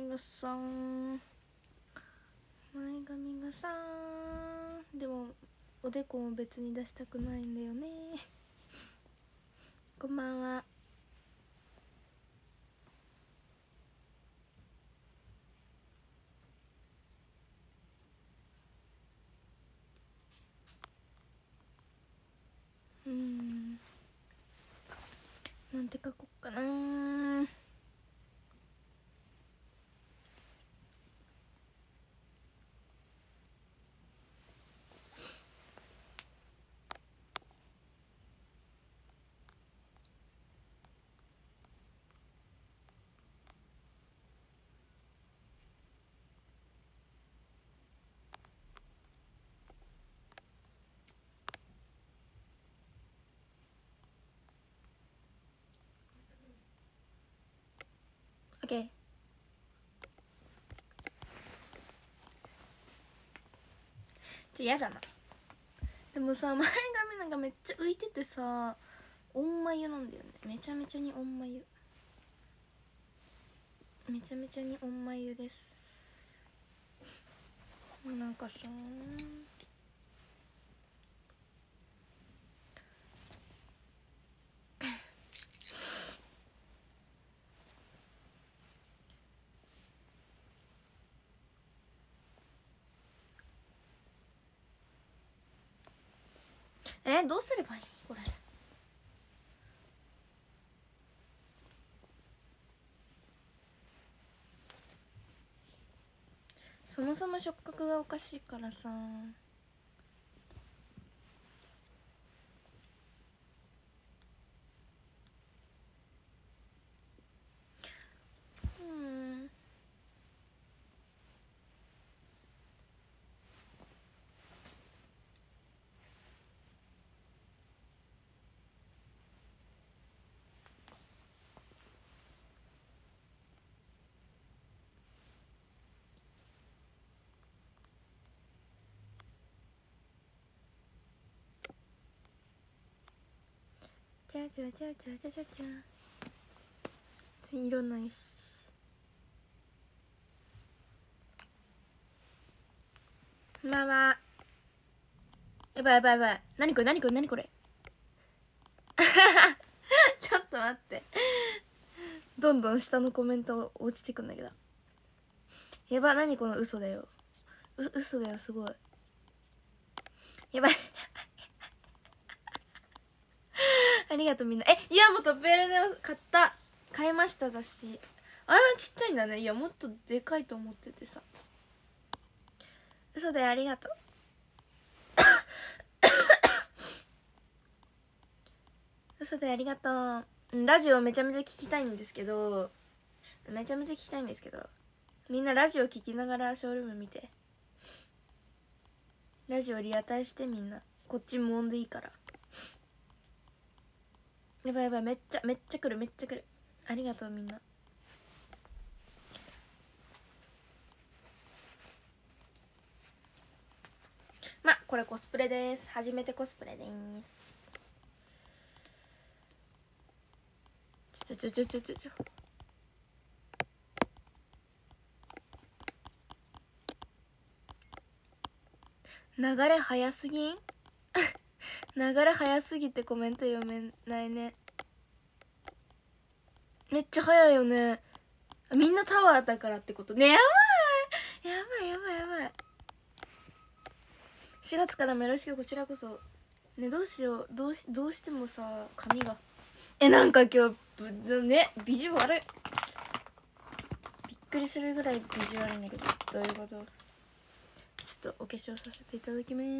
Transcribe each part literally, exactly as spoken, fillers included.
がさ前髪がさでもおでこも別に出したくないんだよね。こんばんは。うん、なんて書こっかな。オッケー。ちょ嫌だな。でもさ前髪なんかめっちゃ浮いててさ温眉なんだよね。めちゃめちゃに温眉、めちゃめちゃに温眉です。なんかさえどうすればいいこれ。そもそも触覚がおかしいからさ。うんじゃじゃじゃじゃじゃじゃじゃ全然色ないし。まあまあやばいやばいやばい。なにこれなにこれなにこれちょっと待って、どんどん下のコメント落ちてくんだけど。やば、なにこの嘘だよ、う嘘だよ、すごいやばいありがとうみんな。えいやもうトップ L で買った買いました雑誌。あんなちっちゃいんだね。いやもっとでかいと思っててさ。嘘だよ、ありがとう嘘だよ、ありがとう。ラジオめちゃめちゃ聞きたいんですけどめちゃめちゃ聞きたいんですけどみんなラジオ聞きながらショールーム見て。ラジオリアタイして。みんなこっち無音でいいから。やばいやばい、めっちゃめっちゃ来るめっちゃ来る。ありがとうみんな。まこれコスプレです。初めてコスプレです。ちょちょちょちょちょちょ流れ早すぎん流れ早すぎてコメント読めないね。めっちゃ早いよね。みんなタワーだからってことね。やばいやばいやばいやばい。しがつからもよろしく。こちらこそね。どうしよう、どうしどうしてもさ髪がえなんか今日ねビジュ悪い。びっくりするぐらいビジュ悪いんだけど。どういうこと。ちょっとお化粧させていただきます。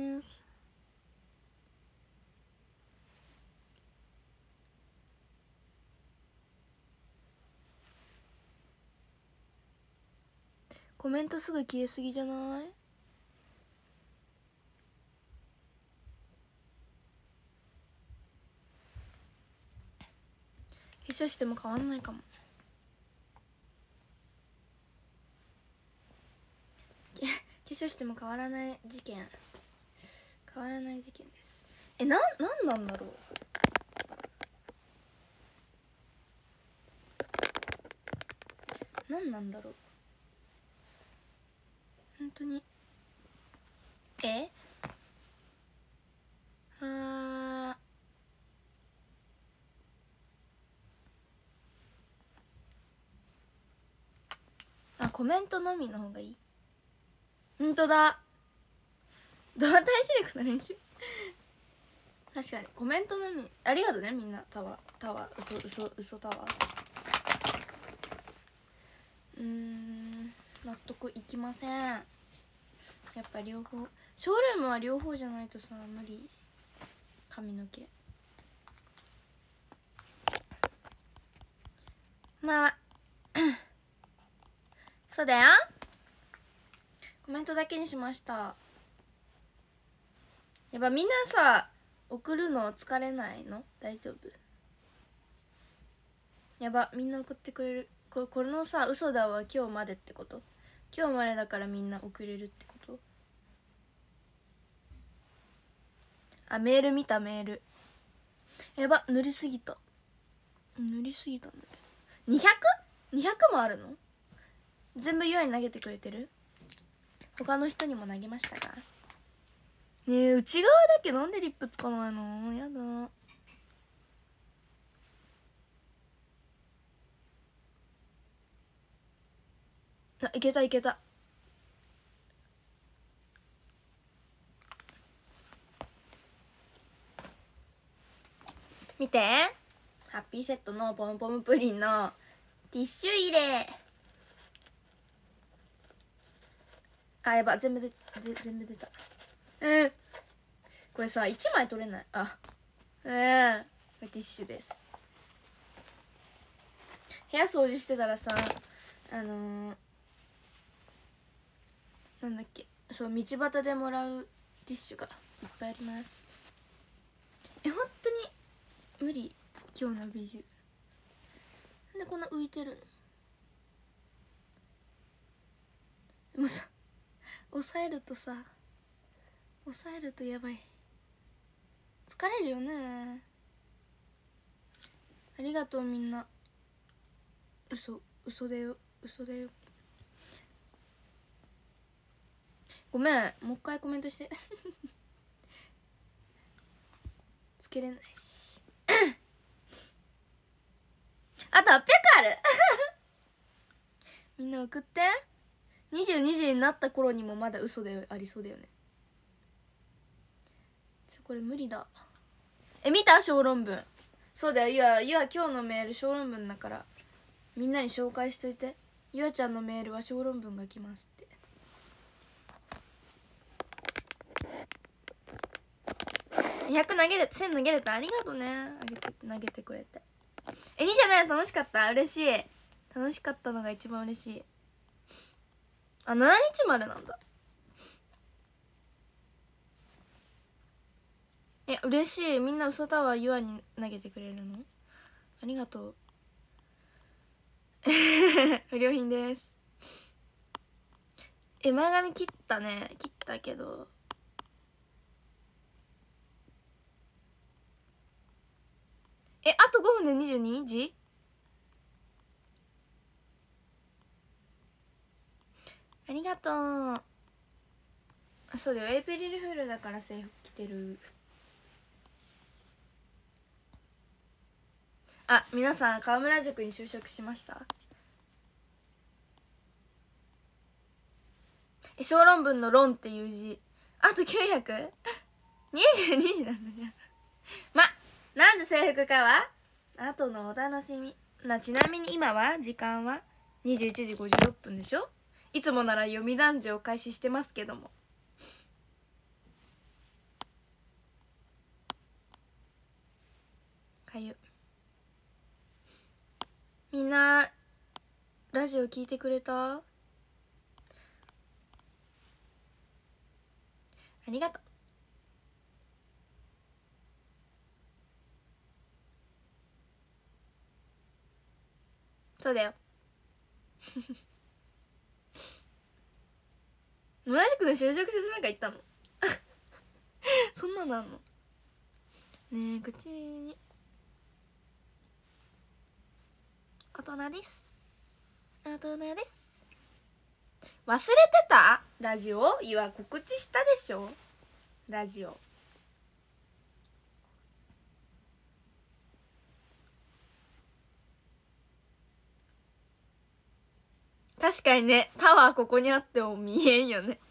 コメントすぐ消えすぎじゃない。化粧しても変わんないかも。化粧しても変わらない事件変わらない事件です。えななんなんだろう。なんなんだろう。 えああコメントのみの方がいい。ほんとだ、動体視力の練習確かにコメントのみ。ありがとうねみんな。タワータワー嘘嘘嘘タワー。うーん納得いきません。やっぱ両方ショールームは両方じゃないとさ無理。髪の毛まあそうだよ。コメントだけにしました。やっぱみんなさ送るの疲れないの？大丈夫？やばみんな送ってくれる。ここのさ嘘だは今日までってこと？今日までだからみんな送れるってこと？あメール見たメール。やば塗りすぎた塗りすぎたんだけど にひゃく？ にひゃく もあるの？全部ユアに投げてくれてる？他の人にも投げましたか？ねえ内側だけなんでリップつかないの？やだ。あいけたいけた。見てハッピーセットのポムポムプリンのティッシュ入れ。あやば全部でぜ全部出た。うんこれさいちまい取れない。あうんティッシュです。部屋掃除してたらさあのー、なんだっけそう道端でもらうティッシュがいっぱいあります。え本当に無理今日の美女。なんでこんな浮いてるの？でもさ押さえるとさ押さえるとやばい。疲れるよね。ありがとうみんな。嘘嘘だよ嘘だよ。ごめんもう一回コメントしてつけれないしあとはっぴゃくあるみんな送って。にじゅうにじになった頃にもまだ嘘だよありそうだよね。これ無理だ。え見た小論文。そうだよゆあゆあ今日のメール小論文だからみんなに紹介しといて。ゆあちゃんのメールは小論文が来ますって。ひゃく投げれせん投げれた。ありがとうねあげて投げてくれて。えにじゃないの楽しかった。嬉しい。楽しかったのが一番嬉しい。あしちにちまでなんだ。え嬉しい。みんな嘘タワーゆあに投げてくれるのありがとう不良品です。え前髪切ったね切ったけどえあとごふんでにじゅうにじ。ありがとう。あそうだよエイプリルフールだから制服着てる。あ皆さん川村塾に就職しました？え小論文の論っていう字あと きゅうひゃく？ にじゅうにじなんだじゃんまなんで制服かは後のお楽しみ。まあちなみに今は時間はにじゅういちじごじゅうろっぷんでしょ。いつもなら読み男女を開始してますけども。かゆみんなラジオ聞いてくれた？ありがとう。そうだよ同じくの就職説明会行ったのそんなのあんのねえ口に大人です大人です。忘れてたラジオ今告知したでしょラジオ。確かにね、タワーここにあっても見えんよね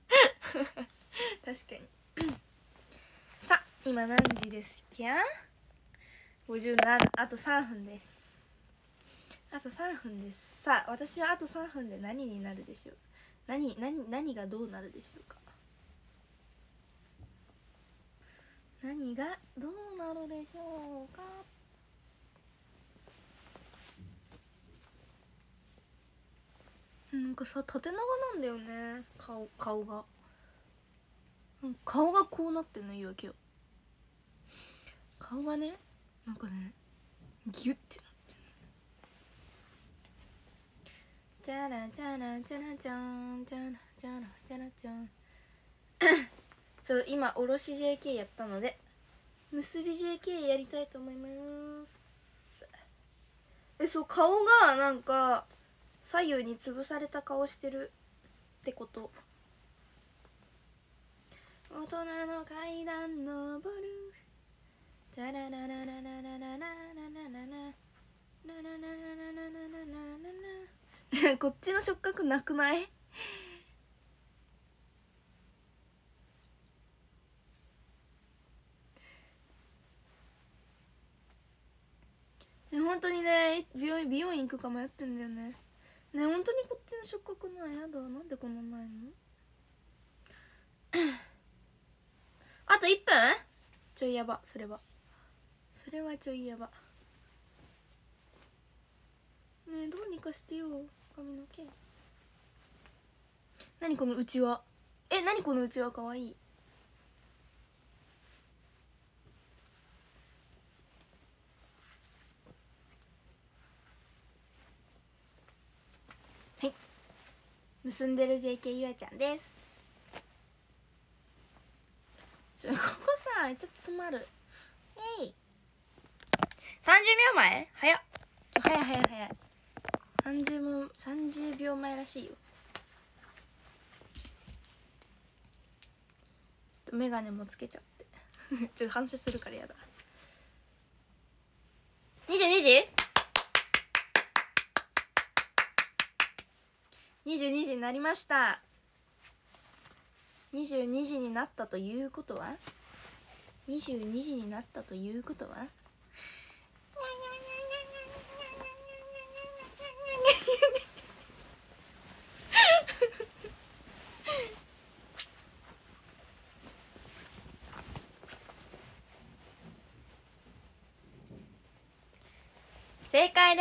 確かにさあ今何時ですきゃ？ごじゅうなな、あとさんぷんです。あとさんぷんです。さあ私はあとさんぷんで何になるでしょう。何何何がどうなるでしょうか。何がどうなるでしょうか。なんかさ縦長なんだよね、顔顔が顔がこうなってんのいいわけよ。顔がねなんかねギュッてなってんの。じゃらじゃらじゃらじゃんじゃらじゃらじゃらじゃんちょ今おろし ジェーケー やったので結び ジェーケー やりたいと思います。えそう顔がなんか左右に潰された顔してるってこと。大人の階段登るじゃらららららららららららららららこっちの触覚なくない？本当にね美容院美容院行くか迷ってんだよね。ね本当にこっちの触覚ない。やだなんでこんなないのあといっぷんちょいやば。それはそれはちょいやば。ねえどうにかしてよ髪の毛。何このうちわ。え何このうちわかわいい。はい結んでる ジェーケー ゆあちゃんです。ちょここさめっちゃ詰まる。イエイさんじゅうびょうまえ早っ。早い早い早い。さんじゅうもさんじゅうびょうまえらしいよ。ちょっとメガネもつけちゃってちょっと反射するからやだ。にじゅうにじにじゅうにじになりました。にじゅうにじになったということはにじゅうにじになったということは正解です。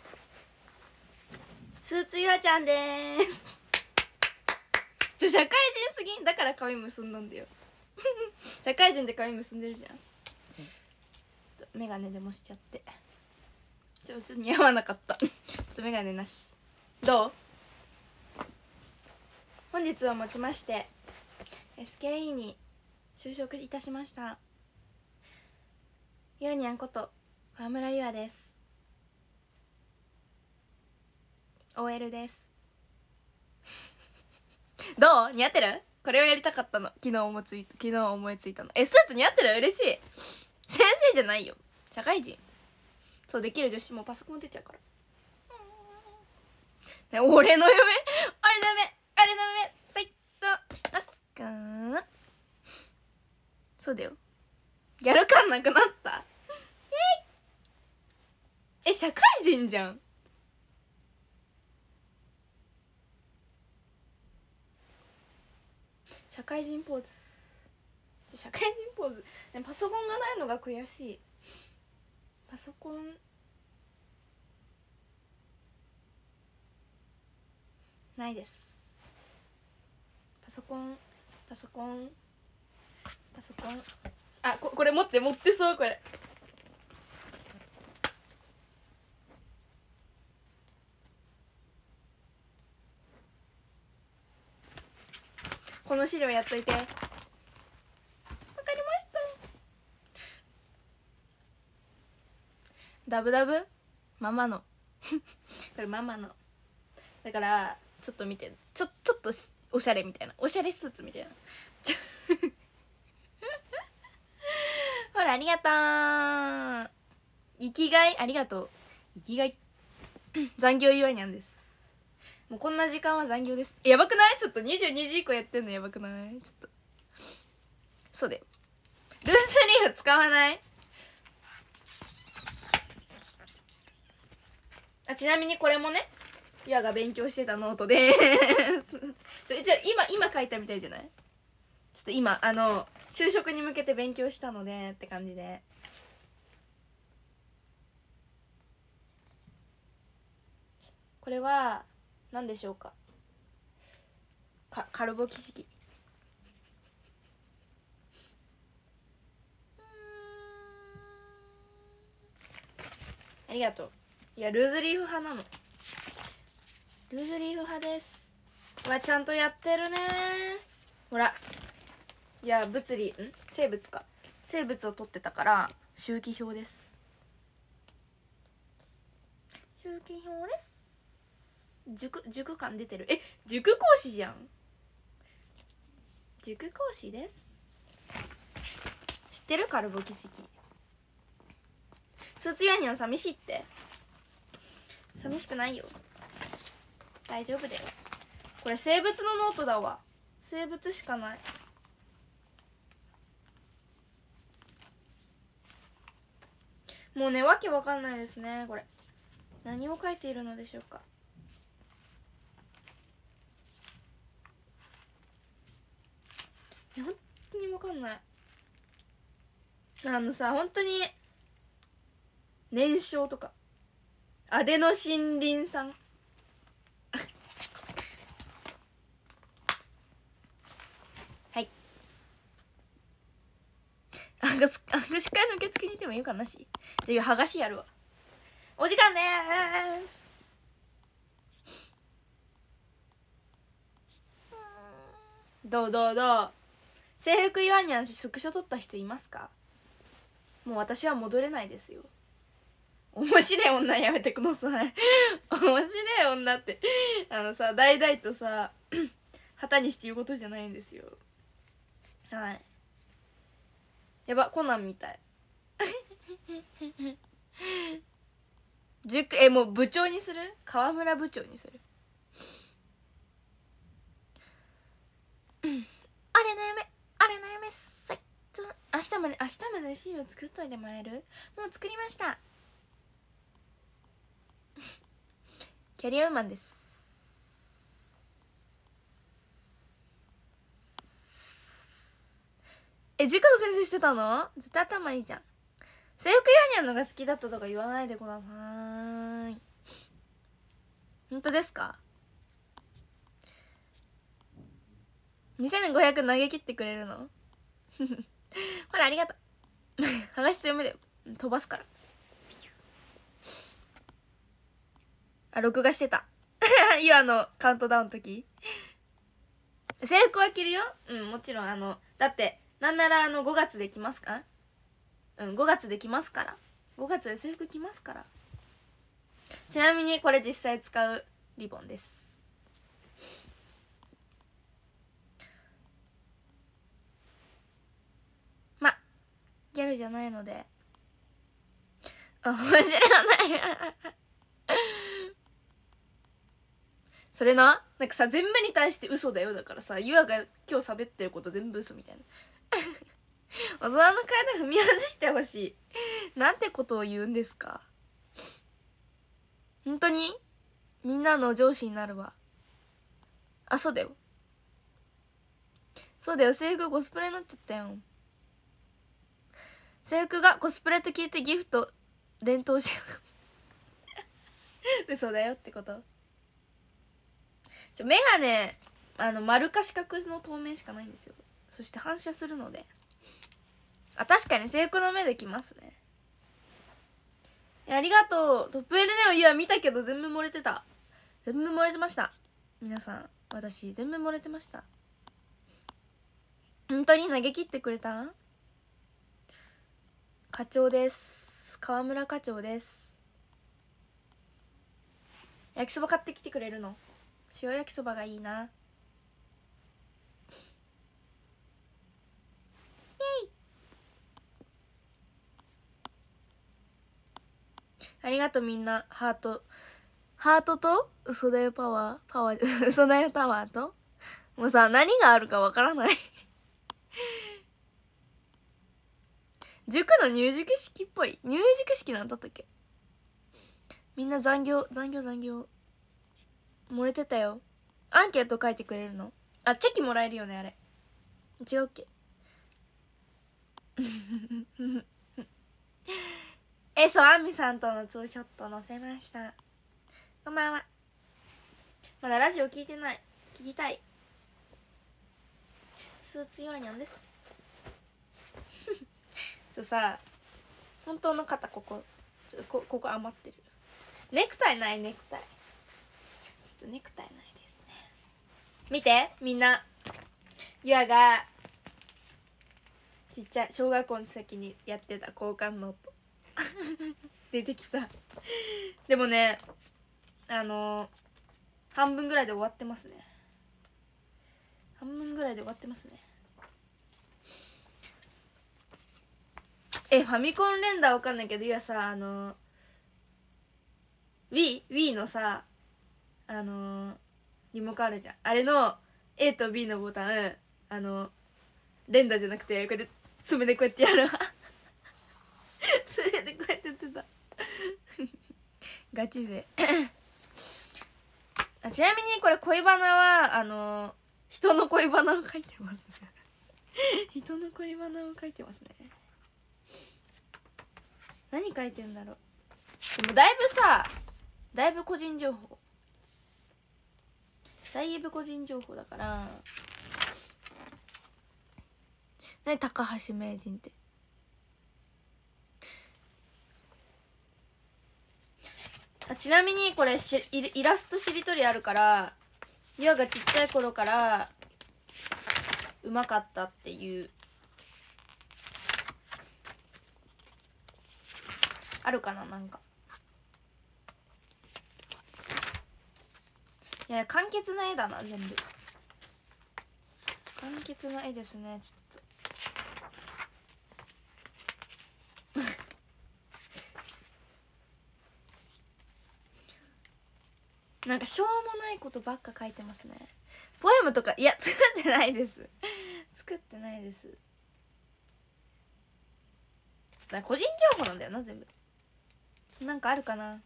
スーツゆあちゃんですちょ社会人すぎん。だから髪結んだんだよ社会人で髪結んでるじゃん。ちょっとメガネでもしちゃってちょっと似合わなかったちょっとメガネなし。どう？本日をもちまして エスケーイー に就職いたしましたゆあにゃんこと川村ゆあです。 オーエル ですどう？似合ってる？これをやりたかったの。昨日思いついた昨日思いついたの。えスーツ似合ってる？嬉しい。先生じゃないよ社会人。そうできる女子もパソコン出ちゃうから、ね、俺の嫁俺の嫁俺の嫁斉藤あすかー。そうだよ。やるかんなくなった。え社会人じゃん。社会人ポーズ。社会人ポーズ、ね、パソコンがないのが悔しい。パソコンないです。パソコンパソコンパソコンあ こ, これ持って持ってそう。これこの資料やっといて。わかりました。ダブダブママのこれママのだからちょっと見て。ちょちょっとおしゃれみたいな、おしゃれスーツみたいなほらありがとう、生きがいありがとう、生きがい残業岩にゃんです。もうこんな時間は残業です。やばくない？ちょっとにじゅうにじ以降やってんのやばくない？ちょっとそうでルースリーフ使わない？あ、ちなみにこれもねゆあが勉強してたノートでちょ一応今今書いたみたいじゃない？ちょっと今あの就職に向けて勉強したのでって感じで。これは何でしょうか？かカルボキ式。ありがとう。いやルーズリーフ派なの。ルーズリーフ派です。うわちゃんとやってるね。ほらいや物理ん生物か生物を取ってたから周期表です。周期表です。塾塾感出てる。え塾講師じゃん。塾講師です。知ってる？カルボキ式。スーツユアニャン寂しいって。寂しくないよ、大丈夫だよ。これ生物のノートだわ。生物しかない。もうねわけわかんないですね。これ何を書いているのでしょうか。本当にわかんない。あのさ本当に燃焼とかアデノシンリン酸はい握手会の受付にいてもいいかなし。じゃあ剥がしやるわ。お時間でーす。どうどうどう。制服ユアニャンスクショ撮った人いますか？もう私は戻れないですよ。面白い女やめてください面白い女ってあのさ代々とさ旗にして言うことじゃないんですよ。はい、やばコナンみたい塾えもう部長にする？河村部長にするあれの夢あれの夢さい明日まで明日まで資料作っといてもらえる？もう作りましたキャリアウーマンです。え塾の先生してたの？絶対頭いいじゃん。制服ユアニャンのが好きだったとか言わないでください。本当ですか？にせんごひゃく投げ切ってくれるのほらありがとう剥がし強めだよ、飛ばすからあ録画してた今のカウントダウンの時制服は着るよ。うんもちろんあのだってなんならあのごがつで来ますか？うんごがつで来ますから。ごがつで制服着ますから。ちなみにこれ実際使うリボンです。まギャルじゃないので面白いそれななんかさ全部に対して嘘だよ。だからさユアが今日喋ってること全部嘘みたいな大人の階段踏み外してほしいなんてことを言うんですか。本当にみんなの上司になるわ。あそうだよそうだよ制服コスプレになっちゃったよ。制服がコスプレと聞いてギフト連投し嘘だよってこと。ちょ目がねあの丸か四角の透明しかないんですよ。そして反射するのであ確かに制服の目できますね。ありがとうトップ エル ネオ。いや見たけど全部漏れてた。全部漏れてました皆さん。私全部漏れてました。本当に投げ切ってくれた？課長です。川村課長です。焼きそば買ってきてくれるの？塩焼きそばがいいな。 ありがとうみんな。ハートハートと嘘だよパワーパワー嘘だよパワーともうさ、何があるかわからない塾の入塾式っぽい。入塾式なんだったっけ。みんな残業残業残業漏れてたよ。アンケート書いてくれるの。あ、チェキもらえるよねあれ。違うっけえ、そう、アミさんとのツーショット載せました。こんばんは。まだラジオ聞いてない。聞きたい。スーツ弱いにゃんですちょさ、本当の肩ここちょこここ余ってる。ネクタイない。ネクタイちょっとネクタイないですね。見てみんな、ゆあがちっちゃい小学校の時にやってた交換ノート出てきたでもね、あのー、半分ぐらいで終わってますね。半分ぐらいで終わってますね。え、ファミコン連打わかんないけど、いやさ、あのー、Wii? Wii のさ、あのー、リモコンあるじゃん。あれの A と B のボタン、あのー、連打じゃなくてこうやって爪でこうやってやる爪でこうやってやってたガチ勢あ、ちなみにこれ恋バナはあのー、人の恋バナを書いてます人の恋バナを書いてますね。何書いてんだろう。でもだいぶさ、だいぶ個人情報だいぶ個人情報だから。何高橋名人って。あ、ちなみにこれし イ, イラストしりとりあるから、ゆあがちっちゃい頃からうまかったっていうあるかな。なんかいや簡潔な絵だな。全部簡潔な絵ですね。ちょっとなんかしょうもないことばっか書いてますね。ポエムとかいや作ってないです作ってないです。ちょっと個人情報なんだよな全部。なんかあるかな。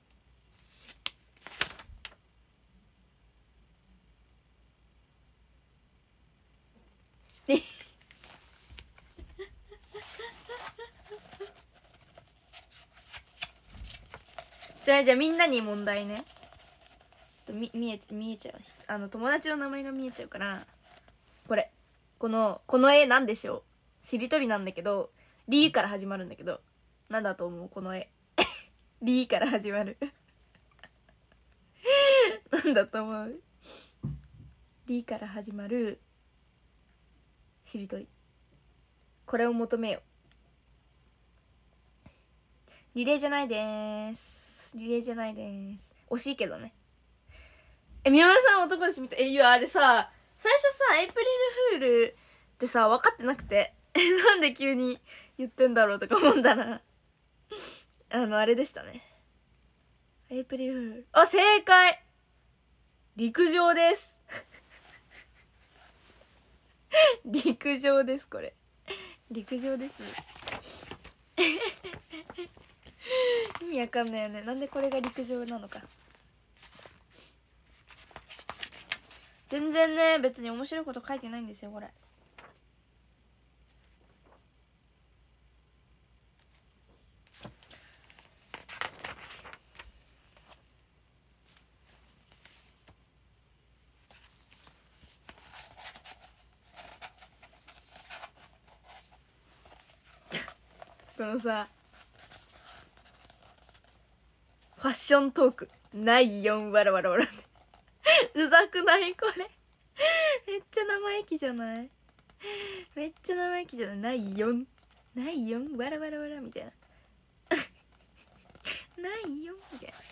それじゃあみんなに問題ね。ちょっと見見え見えちゃう。あの友達の名前が見えちゃうから。これこのこの絵なんでしょう。しりとりなんだけどリーから始まるんだけど、なんだと思うこの絵リーから始まるなんだと思う。リーから始まるしりとり。これを求めよう。リレーじゃないでーす。リレーじゃないでーす。惜しいけどね。え、宮村さん男ですみたい。え、いやあれさ、最初さエイプリルフールってさ分かってなくてえ、なんで急に言ってんだろうとか思ったらあのあれでしたね。エイプリルフール。あ、正解。陸上です陸上です。これ陸上です意味わかんないよね。なんでこれが陸上なのか。全然ね、別に面白いこと書いてないんですよこれ。このさファッショントークないよんわらわらわらってうざくないこれめっちゃ生意気じゃない。めっちゃ生意気じゃない。ないよんないよんわらわらわらみたいなないよみたいな。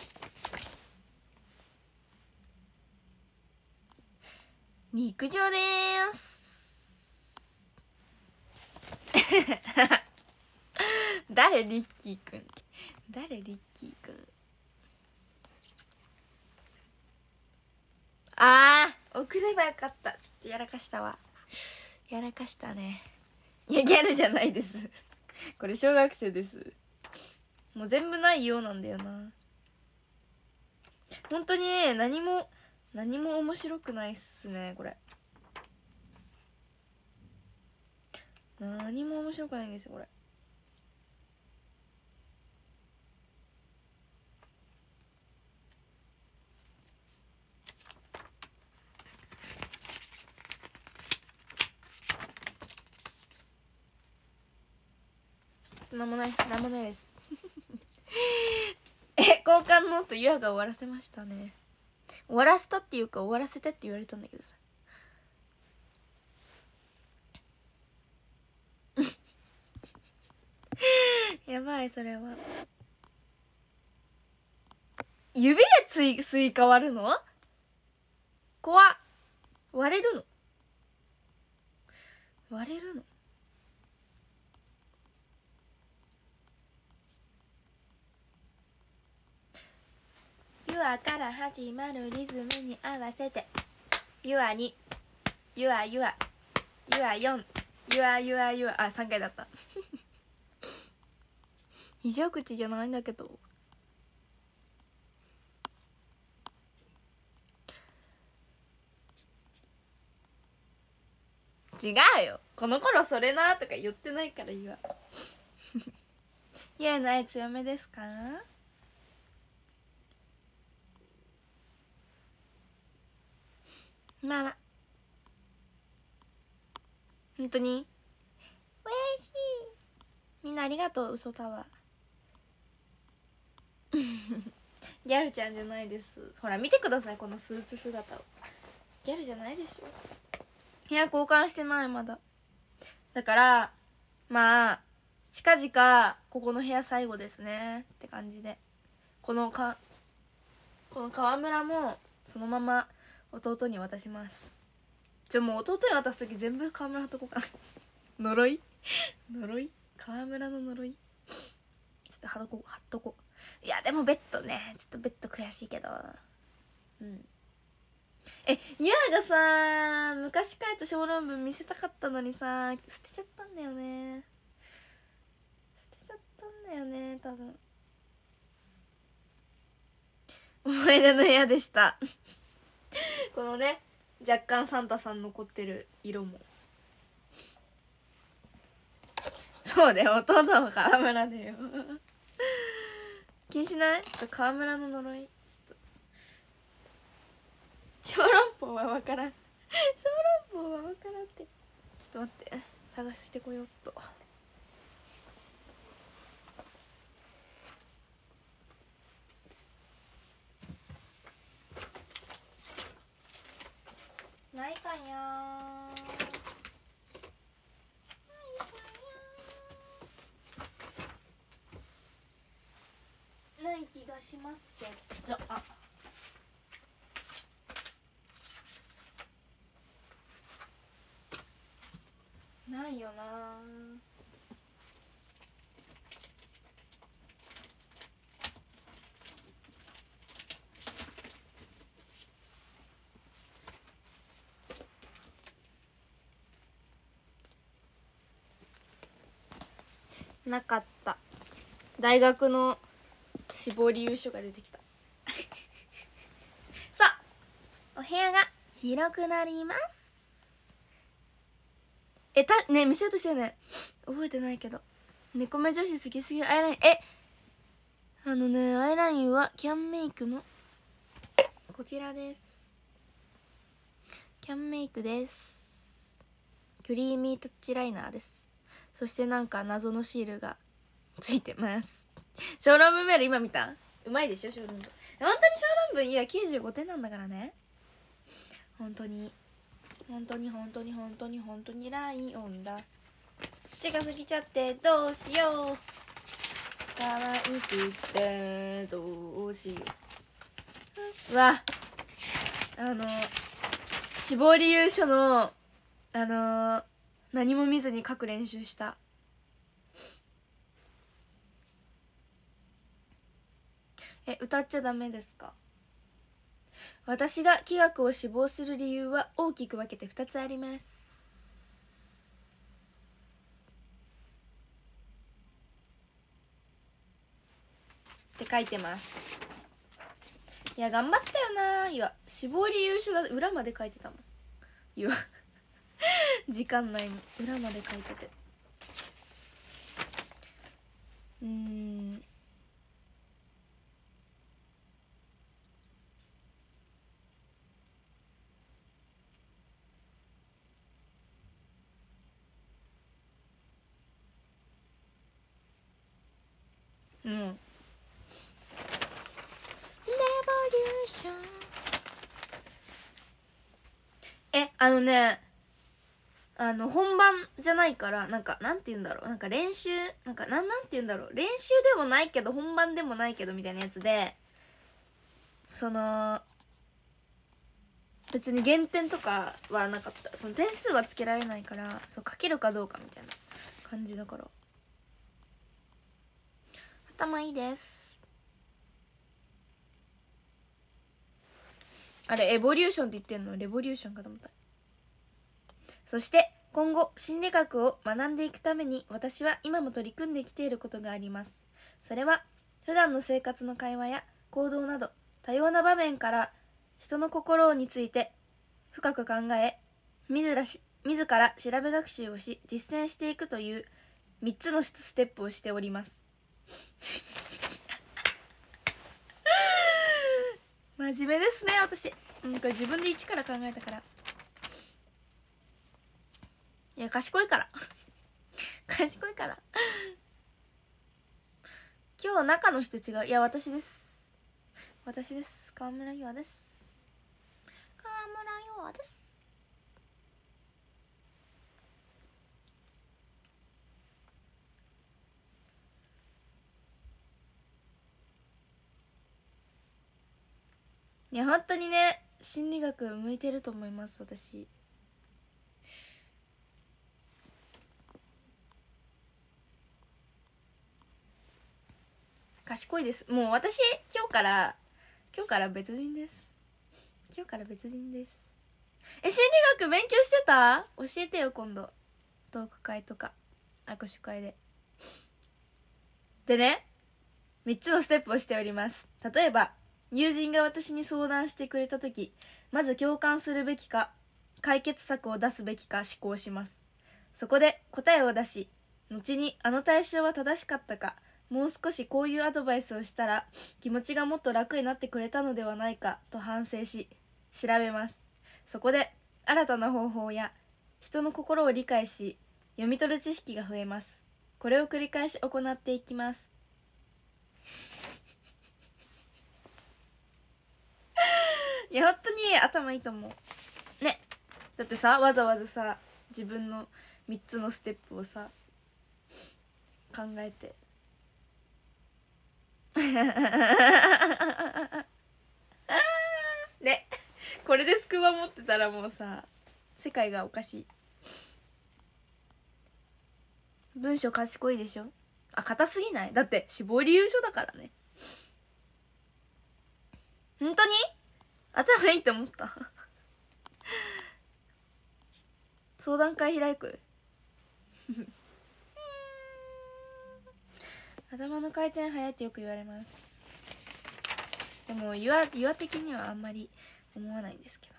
陸上でーす誰リッキーくん誰リッキーくあー送ればよかった。ちょっとやらかしたわ。やらかしたね。いやギャルじゃないですこれ小学生です。もう全部ないようなんだよな。本当にね、何も何も面白くないっすねこれ。何も面白くないんですよこれ。なんもないなんもないですえ交換ノートゆあが終わらせましたね。終わらせたっていうか終わらせてって言われたんだけどさやばいそれは。指でついスイカ割るの怖っ。割れるの割れるのゆあから始まるリズムに合わせてゆあにゆあゆあゆあよんゆあゆあゆああさんかいだった非常口じゃないんだけど。違うよこの頃それなとか言ってないからゆあゆあの愛強めですか。まあまあ本当においしい。みんなありがとう嘘タワーギャルちゃんじゃないです。ほら見てくださいこのスーツ姿を。ギャルじゃないでしょ。部屋交換してないまだ。だからまあ近々ここの部屋最後ですねって感じで、このかこの川村もそのまま弟に渡します。じゃあもう弟に渡す時全部川村貼っとこうかな呪い呪い川村の呪いちょっと貼っとこう貼っとこう。いやでもベッドねちょっとベッド悔しいけど。うんえゆあがさ昔書いた小論文見せたかったのにさ捨てちゃったんだよね。捨てちゃったんだよね多分。思い出の部屋でしたこのね若干サンタさん残ってる色もそうだよ弟の川村だよ気にしない。ちょっと川村の呪いちょっと小籠包は分からん小籠包は分からんってちょっと待って探してこようっと。ないかんやーない気がしますけど。あないよななかった。大学の志望理由書が出てきたさあお部屋が広くなります。えたね見せようとしたよね覚えてないけど。猫目女子好きすぎるアイライン。えあのねアイラインはキャンメイクのこちらです。キャンメイクです。クリーミータッチライナーです。そしてなんか謎のシールがついてます小論文メール今見た。うまいでしょ小論文。本当に小論文いやきゅうじゅうごてんなんだからね。本当に本当に本当に本当に本当にライオンだ。血が過ぎちゃってどうしよう可愛くてどうしよう。うわあの死亡理由書のあのー、何も見ずに書く練習した。え歌っちゃダメですか。 私が気学を志望する理由は大きく分けてふたつあります。って書いてます。いや頑張ったよな。いや志望理由書が裏まで書いてたもん。いや時間内に裏まで書いてて、うーんうんレボリューション。えあのねあの本番じゃないからなんかなんて言うんだろう、なんか練習なんかなんなんて言うんだろう、練習でもないけど本番でもないけどみたいなやつで、その別に減点とかはなかった。その点数はつけられないから、そう書けるかどうかみたいな感じだから頭いいです。あれエボリューションって言ってんのレボリューションかと思った。そして今後心理学を学んでいくために私は今も取り組んできていることがあります。それは普段の生活の会話や行動など多様な場面から人の心について深く考え、自らし自ら調べ学習をし実践していくというみっつのステップをしております。真面目ですね私。なんか自分で一から考えたから。いや賢いから賢いから今日中の人違う。いや私です私です。川村優愛です。川村優愛です。いや本当にね心理学向いてると思います私。賢いです。もう私今日から今日から別人です。今日から別人です。え心理学勉強してた？教えてよ今度。トーク会とか握手会で。でねみっつのステップをしております。例えば友人が私に相談してくれた時、まず共感するべきか解決策を出すべきか思考します。そこで答えを出し、後にあの対象は正しかったか、もう少しこういうアドバイスをしたら気持ちがもっと楽になってくれたのではないかと反省し調べます。そこで新たな方法や人の心を理解し読み取る知識が増えます。これを繰り返し行っていきます。いや本当に頭いいと思うね。だってさわざわざさ自分のみっつのステップをさ考えてねこれでスクワ持ってたらもうさ世界がおかしい。文章賢いでしょ。あ硬すぎない？だって死亡理由書だからね。本当に頭いいと思った相談会開く頭の回転早いってよく言われます。でも岩岩的にはあんまり思わないんですけど。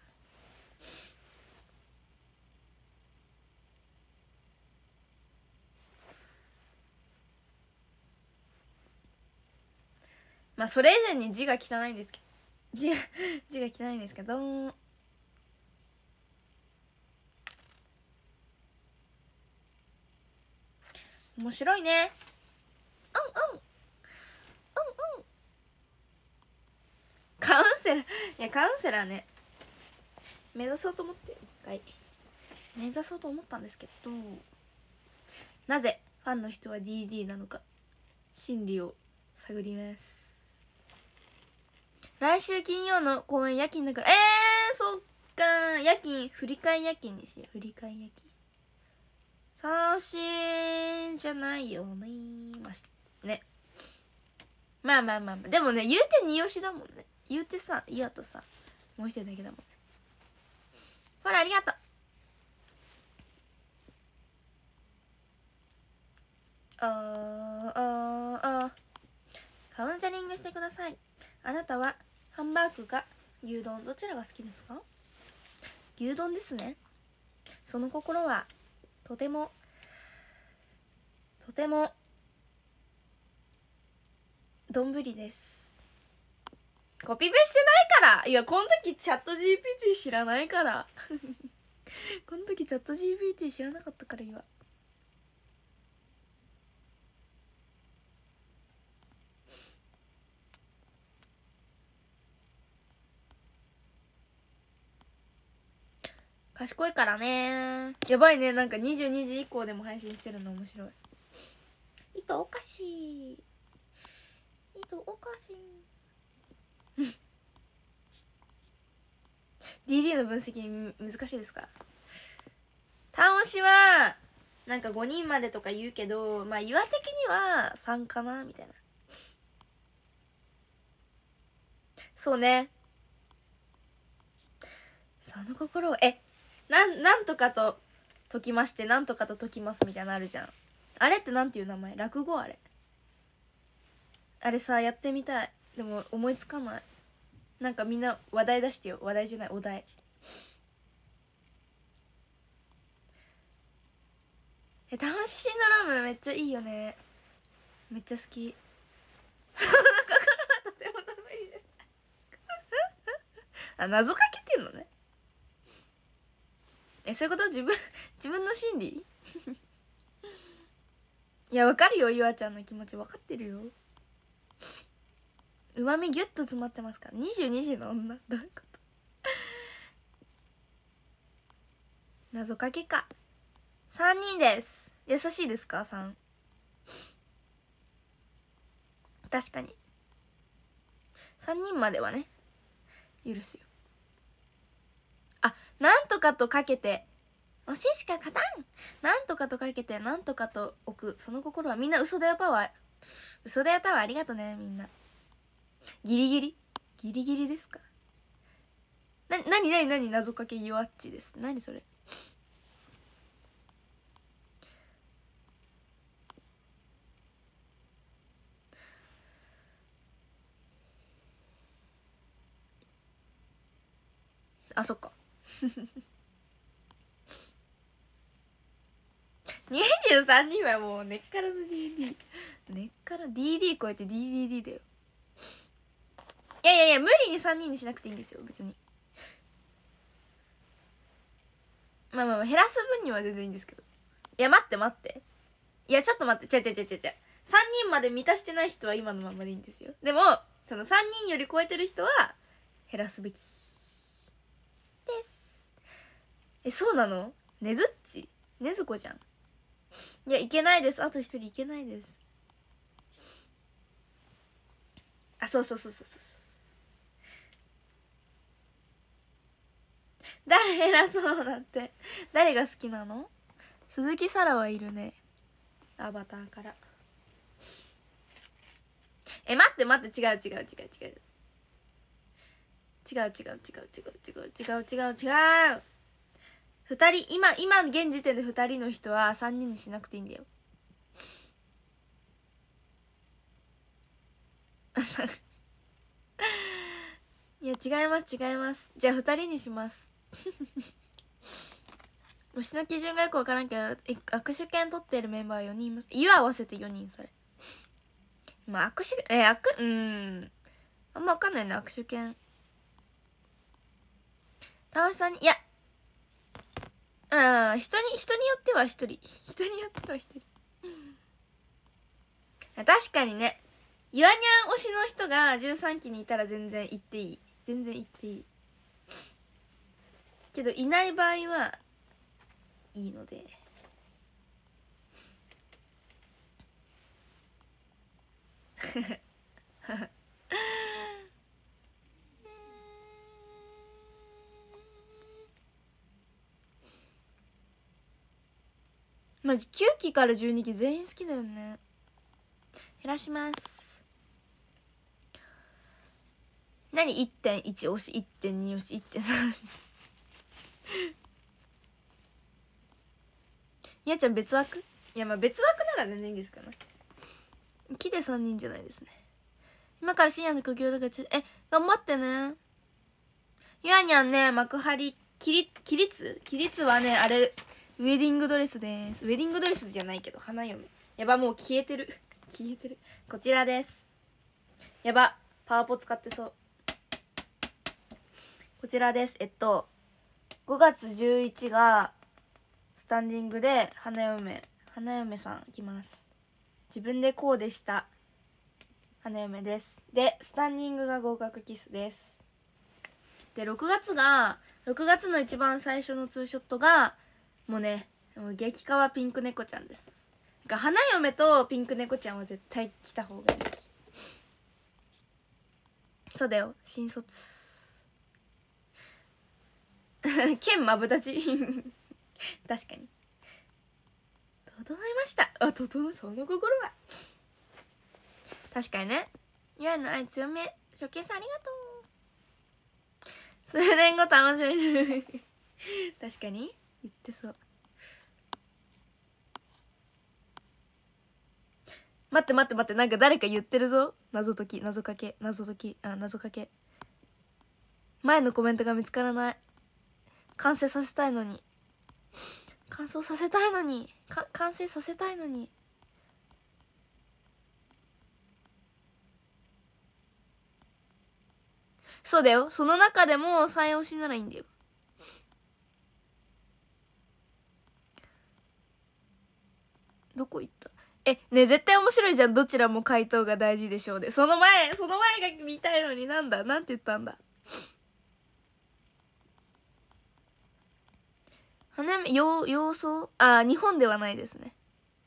まあそれ以前に字が汚いんですけど字が字が汚いんですけど面白いね。うんうんうんうんカウンセラーいやカウンセラーね目指そうと思って一回目指そうと思ったんですけど、なぜファンの人は ディーディー なのか心理を探ります。来週金曜の公演夜勤だからえーそっか夜勤振り替え夜勤にしよう。振り替え夜勤差しじゃないよねましね。まあまあまあまあでもね言うて二押しだもんね。言うてさ言うとさもう一人だけだもん。ほらありがとう。あーあーあーカウンセリングしてください。あなたはハンバーグか牛丼、どちらが好きですか？牛丼ですね。その心はとてもとても丼です。コピペしてないから。いや、この時チャット ジーピーティー 知らないからこの時チャット ジーピーティー 知らなかったから今。賢いからね。やばいね、なんかにじゅうにじ以降でも配信してるの面白い。糸おかしい、糸おかしいディーディー の分析難しいですか？単押しはなんかごにんまでとか言うけど、まあ岩的にはさんかなみたいな。そうね。その心をえなんなんとかと解きまして、なんとかと解きますみたいなのあるじゃん。あれってなんていう名前？落語？あれあれさ、やってみたい。でも思いつかない。なんかみんな話題出してよ。話題じゃない、お題。え、タウンシンドロームめっちゃいいよね。めっちゃ好き。その心はとても無理ですあ、謎かけてんのね。え、そういうこと？自分自分の心理いや、わかるよ、ゆあちゃんの気持ちわかってるよ。うまみギュッと詰まってますから。にじゅうにじの女、どういうこと謎かけか。さんにんです。優しいですか？ さん 確かにさんにんまではね許すよ。あ、なんとかとかけて推ししか勝たん。なんとかとかけてなんとかと置く、その心はみんな嘘だよパワー。嘘だよタワーありがとね。みんなギリギリギリギリですか？な、なになになに謎かけゆあっちです。なにそれ？あ、そっかにじゅうさんにんはもう根っからの ディーディー 根っから ディーディー 超えて ディーディーディー だよ。いやいやいや、無理にさんにんにしなくていいんですよ別に。まあまあまあ減らす分には全然いいんですけど。いや待って待って、いやちょっと待って、ちゃちゃちゃちゃちゃさんにんまで満たしてない人は今のままでいいんですよ。でもそのさんにんより超えてる人は減らすべきです。え、そうなの？ねずっちねずこじゃん。いやいけないです。あと一人いけないです。あ、そうそうそうそうそう。誰偉そうだって。誰が好きなの？鈴木沙羅はいるね、アバターから。え、待って待って、違う違う違う違う違う違う違う違う違う違う違う違う違う。二人、今今現時点で二人の人は三人にしなくていいんだよ。いや違います違います。じゃあ二人にします推しの基準がよく分からんけど、握手券取ってるメンバーよにんいます。湯合わせてよにん。それまあ握手え握うんあんま分かんないね握手券。楽しさにいやうん人に人によっては一人人によっては一人確かにね。ゆあにゃん推しの人がじゅうさんきにいたら全然行っていい。全然行っていいけどいない場合はいいのでまじきゅうきからじゅうにき全員好きだよね。減らします。 何 いってんいち 押し いってんに 押し いってんさん 押しいやちゃん別枠？いやまあ別枠なら全然いいんですけどね。木でさんにんじゃないですね。今から深夜の苦行とかちょえ頑張ってね。ゆあにゃんね、幕張起立起立起立はねあれウェディングドレスです。ウェディングドレスじゃないけど花嫁。やばもう消えてる消えてる。こちらです。やばパワポ使ってそう。こちらです。えっとごがつじゅういちがスタンディングで花嫁花嫁さん来ます。自分でこうでした花嫁です。でスタンディングが合格キスです。でろくがつがろくがつの一番最初のツーショットがもうねもう激カワピンク猫ちゃんです。が花嫁とピンク猫ちゃんは絶対来た方がいい。そうだよ新卒剣まぶたち確かに整いました。あ整うその心は確かにね。ゆあの愛強め初見さんありがとう。数年後楽しみ確かに言ってそう。待って待って待って、なんか誰か言ってるぞ。謎解き謎かけ謎解きあ謎かけ前のコメントが見つからない。完成させたいのに完走させたいのにか完成させたいのにそうだよ。その中でもさん押しならいいんだよ。どこ行った？えね、絶対面白いじゃん。どちらも回答が大事でしょうで。その前その前が見たいのになんだなんて言ったんだ。花嫁洋洋装あ日本ではないですね。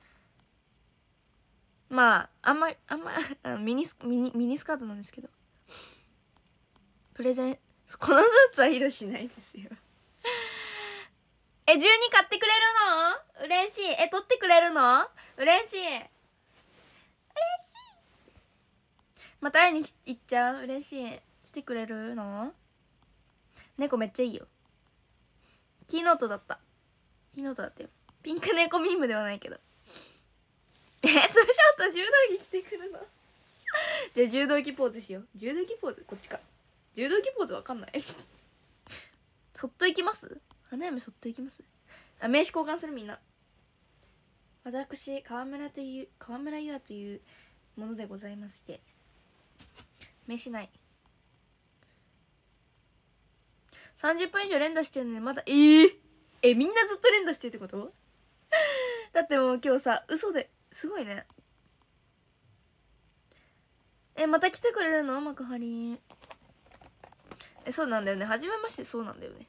まああんまあんまあミニスミニミニスカートなんですけどプレゼンこのスーツは披露しないですよえじゅうに買ってくれるの嬉しい。え取ってくれるの嬉しい嬉しい。また会いに行っちゃう。嬉しい。来てくれるの。猫めっちゃいいよ。キーノートだったキーノートだったよ。ピンク猫ミームではないけどえツーショット柔道着着てくるのじゃあ柔道着ポーズしよう。柔道着ポーズこっちか。柔道着ポーズわかんないそっと行きます。花嫁そっと行きます。あ名刺交換するみんな。私川村という川村優愛というものでございまして名刺ない。さんじゅっぷん以上連打してるのにまだえー、えみんなずっと連打してるってことだってもう今日さ嘘ですごいね。えまた来てくれるの幕張。えそうなんだよね。初めましてそうなんだよね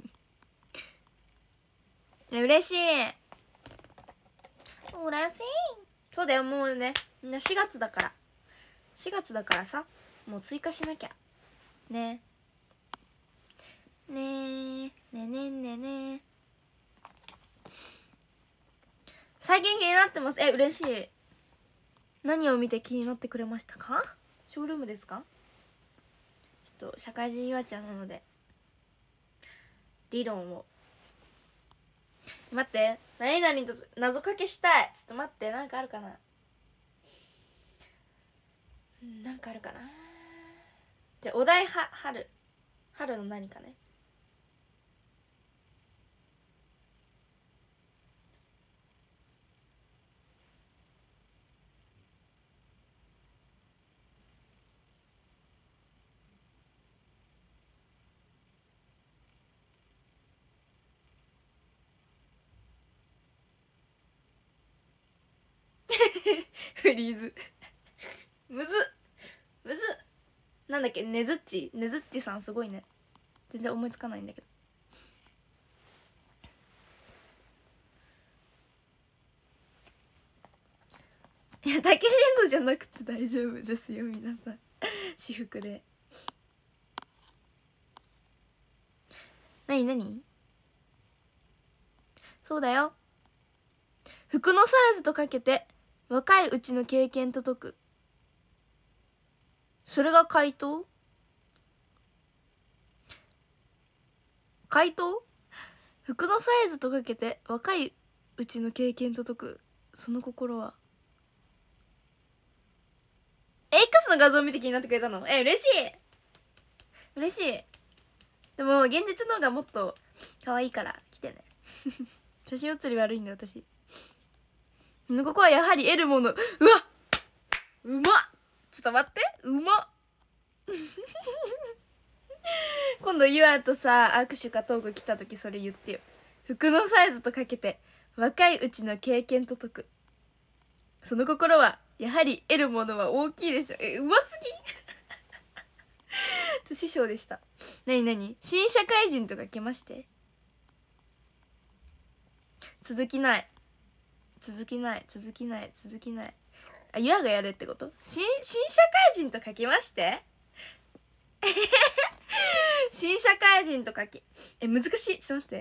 え嬉しい嬉しい。そうだよもうねみんなしがつだからしがつだからさもう追加しなきゃねねーねねねね最近気になってます。え嬉しい。何を見て気になってくれましたか。ショールームですか。ちょっと社会人ゆあちゃんなので理論を待って何々と謎かけしたい。ちょっと待ってなんかあるかななんかあるかな。じゃあお題は春春の何かねフリーズむずむずなんだっけねずっちねずっちさんすごいね。全然思いつかないんだけどいやタキシードじゃなくて大丈夫ですよ皆さん私服で。なになにそうだよ服のサイズとかけて若いうちの経験と解く。それが回答。 回答？服のサイズとかけて若いうちの経験と解くその心は。 X の画像見て気になってくれたの？え、嬉しい嬉しい。でも現実の方がもっと可愛いから来てね写真写り悪いんだよ私。ここはやはり得るもの。うわっ、うまっ。ちょっと待って、うまっ今度ユアとさ握手かトーク来た時それ言ってよ。服のサイズとかけて若いうちの経験と解くその心はやはり得るものは大きいでしょ。え、うますぎ師匠でした。なになに、新社会人とか来まして。続きない続きない続きない続きない。あ、ユアがやれってこと？新新社会人と書きまして新社会人と書き、え、難しい。ちょっと待って。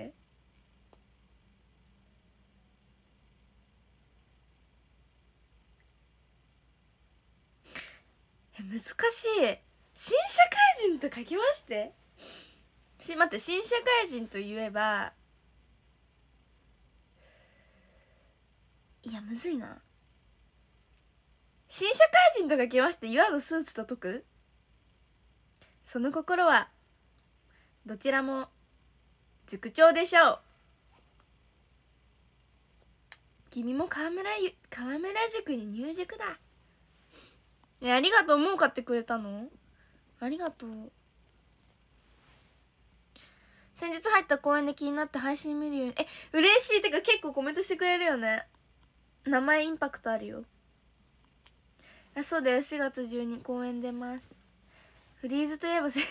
え、難しい。新社会人と書きましてし、待って、新社会人と言えば、いやむずいな。新社会人と書きましてユアのスーツと解くその心はどちらも塾長でしょう。君も川村ゆ川村塾に入塾だ。え、ありがとう。もう買ってくれたの？ありがとう。先日入った公演で気になって配信見るように。え、嬉しい。てか結構コメントしてくれるよね。名前インパクトあるよ。あ、そうだよ。しがつじゅうに公演出ます。フリーズといえばせ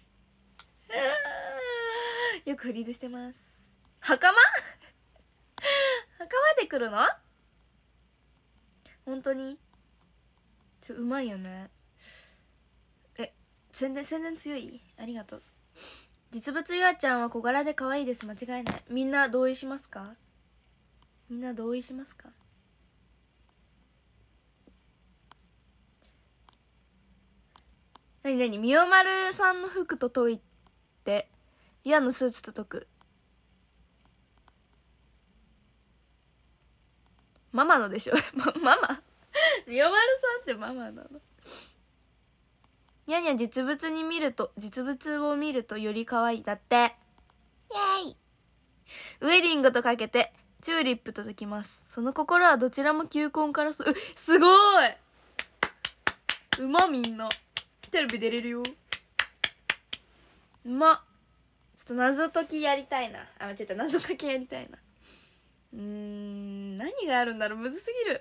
よくフリーズしてます。袴袴で来るの？本当にちょ、うまいよね。え、宣伝宣伝強い。ありがとう。実物ゆあちゃんは小柄で可愛いです。間違いない。みんな同意しますか？みんな同意しますか？なになに、みおまるさんの服と解いてゆあのスーツと解く。ママのでしょママみおまるさんってママなの？にゃにゃ実物に見ると実物を見るとより可愛いだって。イエーイ。ウェディングとかけてチューリップと解きます。その心はどちらも球根からす。う、すごいうま。みんなテレビ出れるよ。うま。ちょっと謎解きやりたいな。あ、間違えた。謎かけやりたいな。うーん、何があるんだろう。むずすぎる。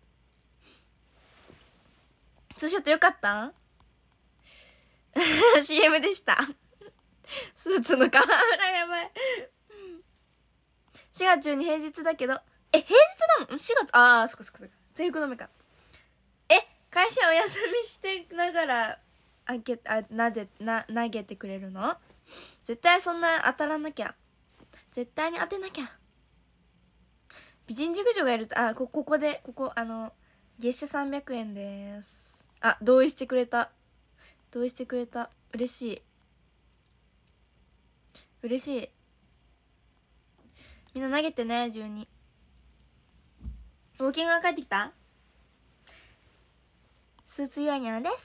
ツーショットよかった？シーエム でしたスーツの川村やばいしがつ中に平日だけど、え、平日なの？ し 月、あー、そっかそっかそっか。制服の目か。え、会社お休みしてながらあげ、あ、なで、な、投げてくれるの？絶対そんな当たらなきゃ。絶対に当てなきゃ。美人熟女がいると、あ、こ、ここで、ここ、あの、月謝さんびゃくえんです。あ、同意してくれた。同意してくれた。嬉しい。嬉しい。みんな投げてね、じゅうに。ウォーキングが帰ってきた？スーツユアニャンです。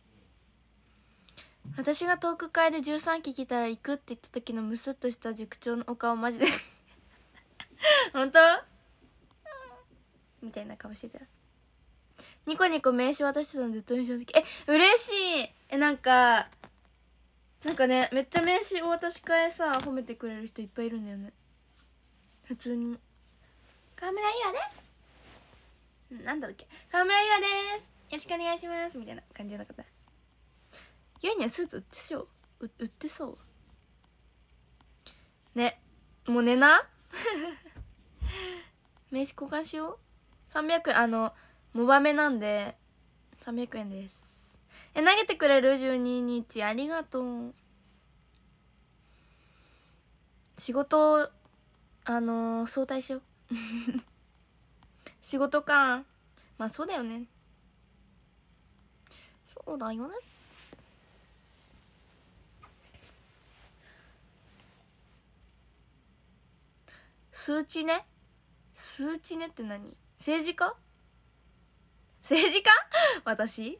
私がトーク会でじゅうさんき来たら行くって言った時のムスッとした塾長のお顔マジで本当？みたいな顔してた。ニコニコ名刺渡してたのずっと印象的。え、嬉しい。え、なんかなんかね、めっちゃ名刺お渡し会さ褒めてくれる人いっぱいいるんだよね。普通に川村ゆあです、なんだっけ、川村ゆあです、よろしくお願いしますみたいな感じじゃなかった？ゆあにはスーツ売ってそう、う売ってそうね。もう寝な名刺交換しよう。さんびゃくえん、あのモバメなんでさんびゃくえんです。え、投げてくれる？ じゅうににちありがとう。仕事あのー、早退しよう仕事か。まあそうだよね、そうだよね。 数値ね。数値ねって何？政治家？政治家？私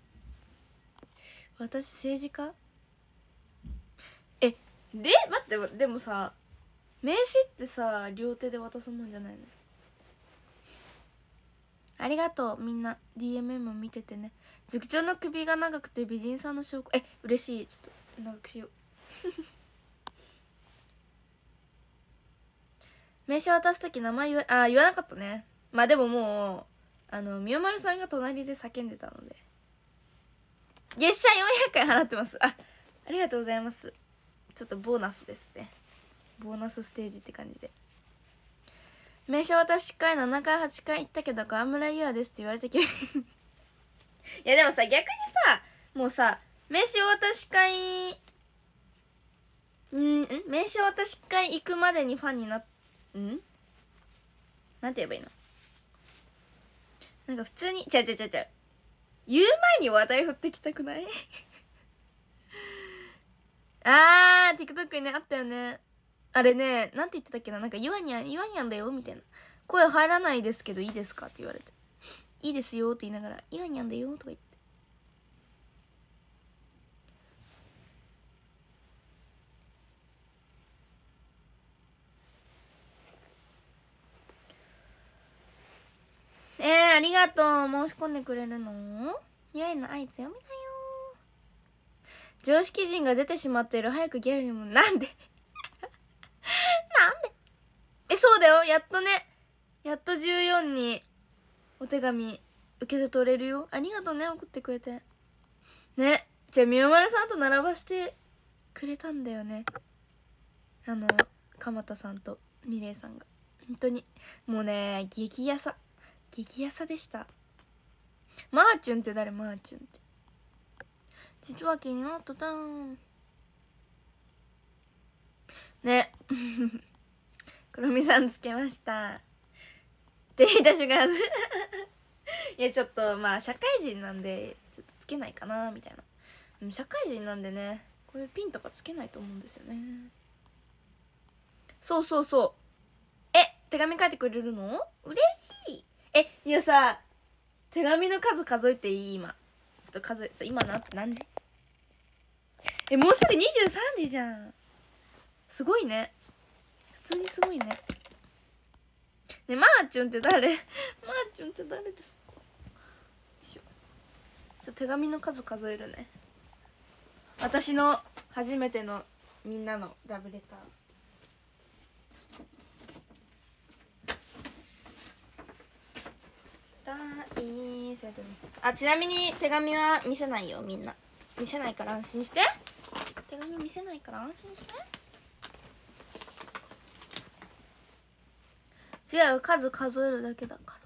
私政治家？え、で待って、でもさ、名刺ってさ両手で渡すもんじゃないの？ありがとうみんな ディーエムエム 見ててね。塾長の首が長くて美人さんの証拠。え、嬉しい。ちょっと長くしよう名刺渡す時名前言わあ言わなかったね。まあでももうあのみよまるさんが隣で叫んでたので。月謝よんひゃくえん払ってます。あ、ありがとうございます。ちょっとボーナスですね。ボーナスステージって感じで。名刺渡し会ななかいはちかい行ったけど川村優愛ですって言われたけどいやでもさ、逆にさ、もうさ、名刺渡し会んん名刺渡し会行くまでにファンになっんなんて言えばいいの？なんか普通にちゃうちゃうちゃうちゃう言う前に話題振ってきたくないあー TikTok にねあったよね。あれね、なんて言ってたっけな、なんか「ゆわにゃんゆわにゃんだよ」みたいな。声入らないですけどいいですかって言われて、いいですよって言いながら「ゆわにゃんだよ」とか言って。えー、ありがとう。申し込んでくれるの？ゆあいの愛強めだよ。常識人が出てしまっている。早くギャルにも。なんでなんでえ、そうだよ。やっとね。やっとじゅうよんにお手紙受け取れるよ。ありがとうね、送ってくれて。ね。じゃあ、みよまるさんと並ばせてくれたんだよね。あの、鎌田さんとミレイさんが。本当に。もうね、激ヤサ。激ヤサでした。マーチュンって誰？マーチュンって。実は気になったたん。ね。くろみさんつけました。って言った瞬間いやちょっとまあ社会人なんでちょっとつけないかなみたいな。社会人なんでね、こういうピンとかつけないと思うんですよね。そうそうそう。え、手紙書いてくれるの？嬉しい。え、いやさ、手紙の数数えていい？今ちょっと数え、ちょ今な何時？え、もうすぐにじゅうさんじじゃん。すごいね。普通にすごいね。ね、マーチュンって誰？マーチュンって誰ですか？よいしょ。ちょっと手紙の数数えるね。私の初めてのみんなのラブレター。大切に。あ、ちなみに手紙は見せないよ、みんな。見せないから安心して。手紙見せないから安心して。違う、数数えるだけだから。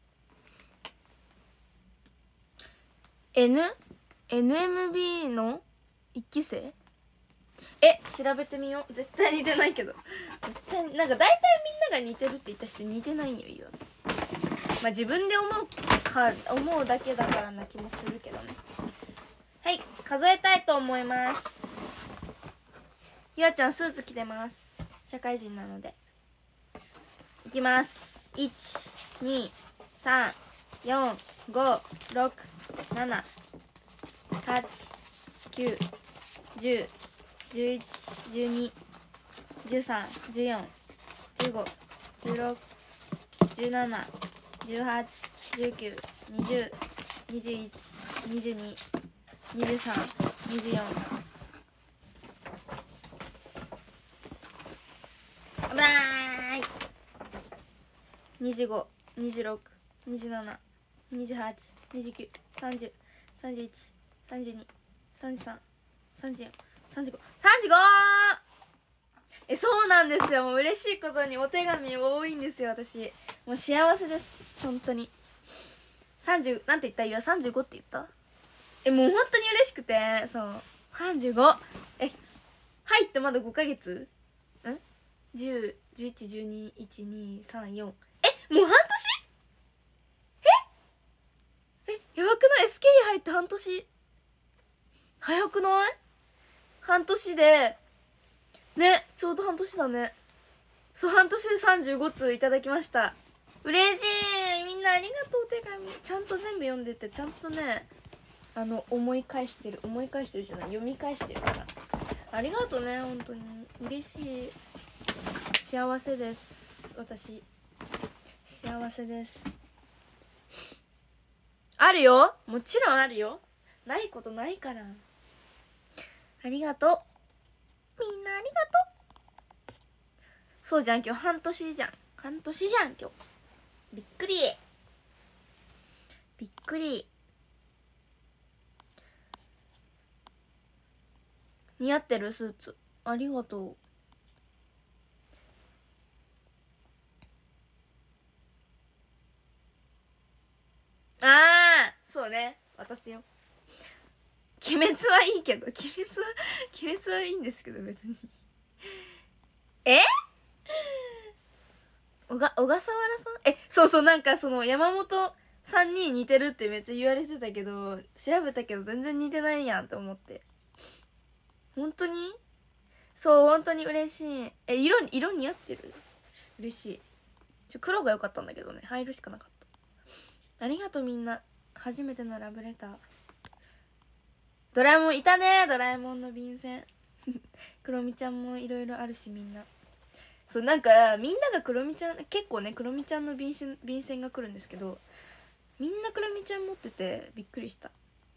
N？ エヌエムビー の一期生？え、調べてみよう。絶対似てないけど。絶対なんか大体みんなが似てるって言った人似てないよ、いいよ。まあ自分で思うか思うだけだからな気もするけどね。はい、数えたいと思います。ゆあちゃんスーツ着てます。社会人なのでいきます。いち、に、さん、よん、ご、ろく、なな、はち、きゅう、じゅう、じゅういち、じゅうに、じゅうさん、じゅうよん、じゅうご、じゅうろく、じゅうなな、じゅうはち、じゅうきゅう、にじゅう、にじゅういち、にじゅうに、にじゅうさん、にじゅうよん。危ない。にじゅうご、にじゅうろく、にじゅうなな、にじゅうはち、にじゅうきゅう、さんじゅう、さんじゅういち、さんじゅうに、さんじゅうさん、さんじゅうよん、さんじゅうご、さんじゅうご。え、そうなんですよ。もう嬉しいことにお手紙多いんですよ、私。もう幸せです、本当に。さんじゅう、なんて言った？いや、さんじゅうごって言った？え、もう本当に嬉しくて、そう。さんじゅうご。え、入ってまだごかげつ？ん ?じゅう、じゅういち、じゅうに、いち、に、さん、よん。え、もう半年？ええ、やばくない？ エスケーイー 入って半年。早くない？半年で、ね、ちょうど半年だね。 そう、半年でさんじゅうご通いただきました。嬉しい。みんなありがとう。お手紙ちゃんと全部読んでて、ちゃんとね、あの思い返してる思い返してるじゃない読み返してるから、ありがとうね。本当に嬉しい。幸せです。私幸せです。あるよ、もちろんあるよ。ないことないから。ありがとう。みんなありがとう。そうじゃん、今日半年じゃん。半年じゃん今日。びっくりびっくり。似合ってるスーツ。ありがとう。ああ、そうね、渡すよ。鬼滅はいいけど、鬼滅は鬼滅はいいんですけど、別にえ小が小笠原さん、え、そうそう、なんかその山本さんに似てるってめっちゃ言われてたけど、調べたけど全然似てないやんと思って。本当にそう、本当に嬉しい。え、色色似合ってる。嬉しい。ちょ黒が良かったんだけどね、入るしかなかった。ありがとうみんな。初めてのラブレター。ドラえもんいたね。ドラえもんの便箋クロミちゃんもいろいろあるし、みんな。そう、なんかみんながクロミちゃん、結構ねクロミちゃんの便箋便箋が来るんですけど、みんなクロミちゃん持っててびっくりした。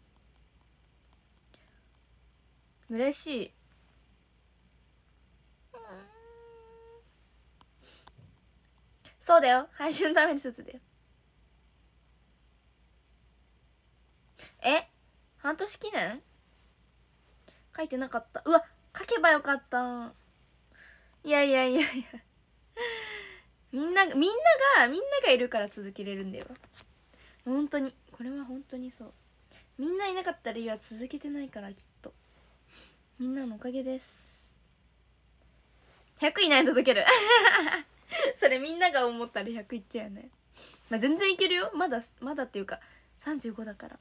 嬉しい。そうだよ、配信のためにスーツだよ。え、半年記念書いてなかった。うわ、書けばよかった。いやいやいやいやみんながみんながみんながいるから続けれるんだよ。本当にこれは本当にそう。みんないなかったら今続けてないから、きっとみんなのおかげです。ひゃくいないと解けるそれみんなが思ったらひゃくいっちゃうよね。まあ全然いけるよ。まだまだっていうかさんじゅうごだから。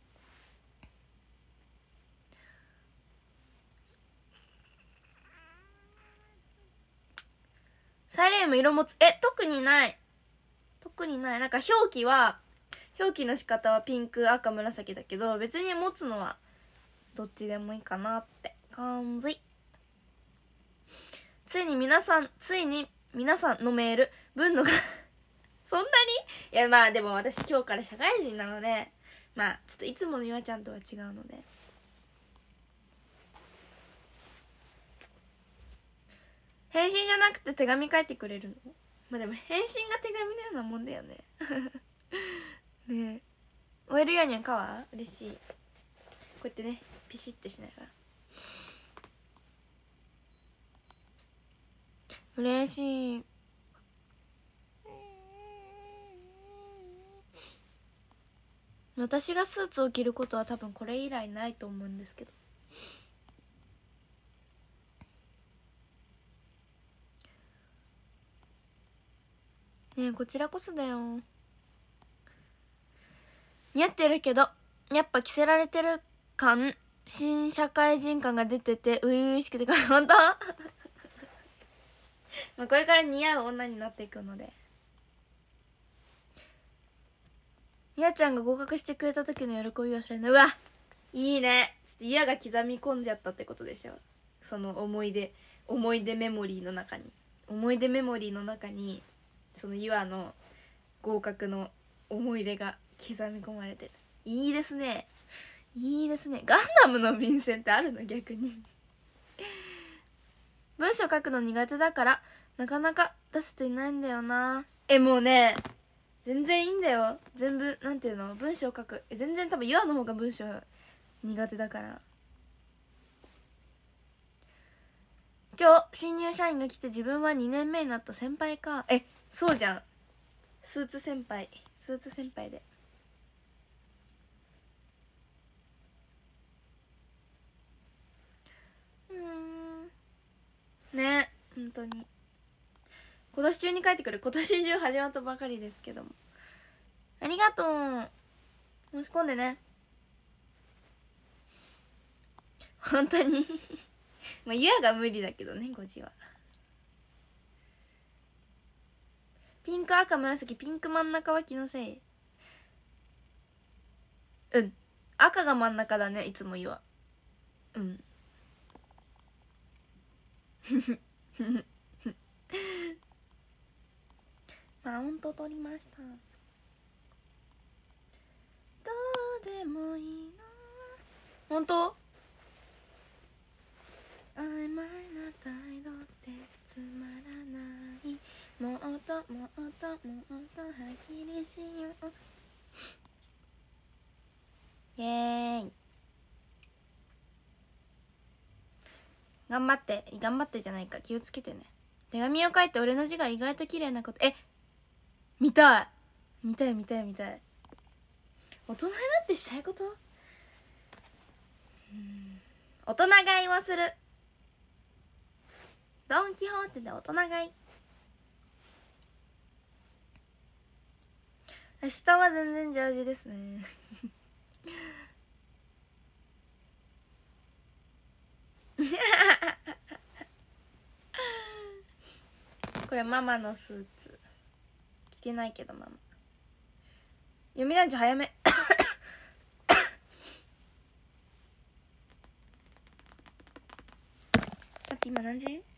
サイリウム色持つ、え、特にない特にない。なんか表記は表記の仕方はピンク赤紫だけど、別に持つのはどっちでもいいかなって感じ。ついに皆さんついに皆さんのメール分のがそんなに、いやまあでも私今日から社会人なので、まあちょっといつものゆあちゃんとは違うので。返信じゃなくて手紙書いてくれるの？まあでも返信が手紙のようなもんだよねねえ、終えるようにはかわ嬉しい。こうやってねピシッてしながら嬉しい。私がスーツを着ることは多分これ以来ないと思うんですけど、ねえこちらこそだよ。似合ってるけどやっぱ着せられてる感、新社会人感が出てて初々しくて本当まあこれから似合う女になっていくので。ゆあちゃんが合格してくれた時の喜びはそれね。うわいいね。ちょっとゆあが刻み込んじゃったってことでしょ。その思い出思い出メモリーの中に思い出メモリーの中にそのゆあの合格の思い出が刻み込まれてる。いいですねいいですね。ガンダムの便箋ってあるの逆に文章書くの苦手だからなかなか出せていないんだよな。えもうね全然いいんだよ。全部なんていうの文章書く、え全然多分ゆあの方が文章苦手だから。今日新入社員が来て自分はにねんめになった先輩か。えそうじゃん、スーツ先輩スーツ先輩で。うんね本当に今年中に帰ってくる。今年中始まったばかりですけども、ありがとう。申し込んでね本当にまあゆあが無理だけどねごじは。 ピンク赤紫ピンク真ん中は気のせい。うん赤が真ん中だねいつも言わうんマウント取りました。どうでもいいなほんと曖昧な態度ってつまらないもっともっともっとはっきりしようイエーイ頑張って頑張ってじゃないか気をつけてね。手紙を書いて俺の字が意外と綺麗なことえ見たい見たい見たい見たい大人になってしたいことうん大人買いをするドン・キホーテで大人買い明日は全然ジャージですねこれママのスーツ着てないけどママ読み団長早めだって今何時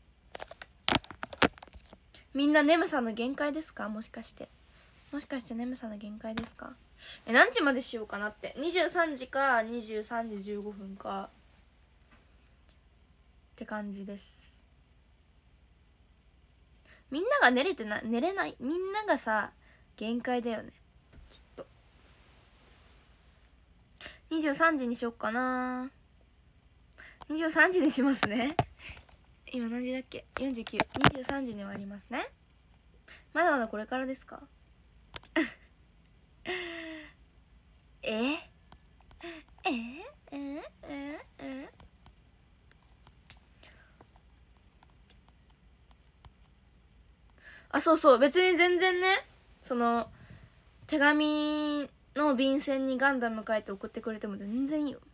みんな眠さの限界ですかもしかしてもしかして眠さの限界ですかえ何時までしようかなってにじゅうさんじかにじゅうさんじじゅうごふんかって感じです。みんなが寝れてな寝れないみんながさ限界だよねきっと。にじゅうさんじにしよっかなにじゅうさんじにしますね今何時だっけよんじゅうきゅう にじゅうさんじに終わりますね。まだまだこれからですかええええええあそうそう別に全然ねその手紙の便箋にガンダム書いて送ってくれても全然いいよ。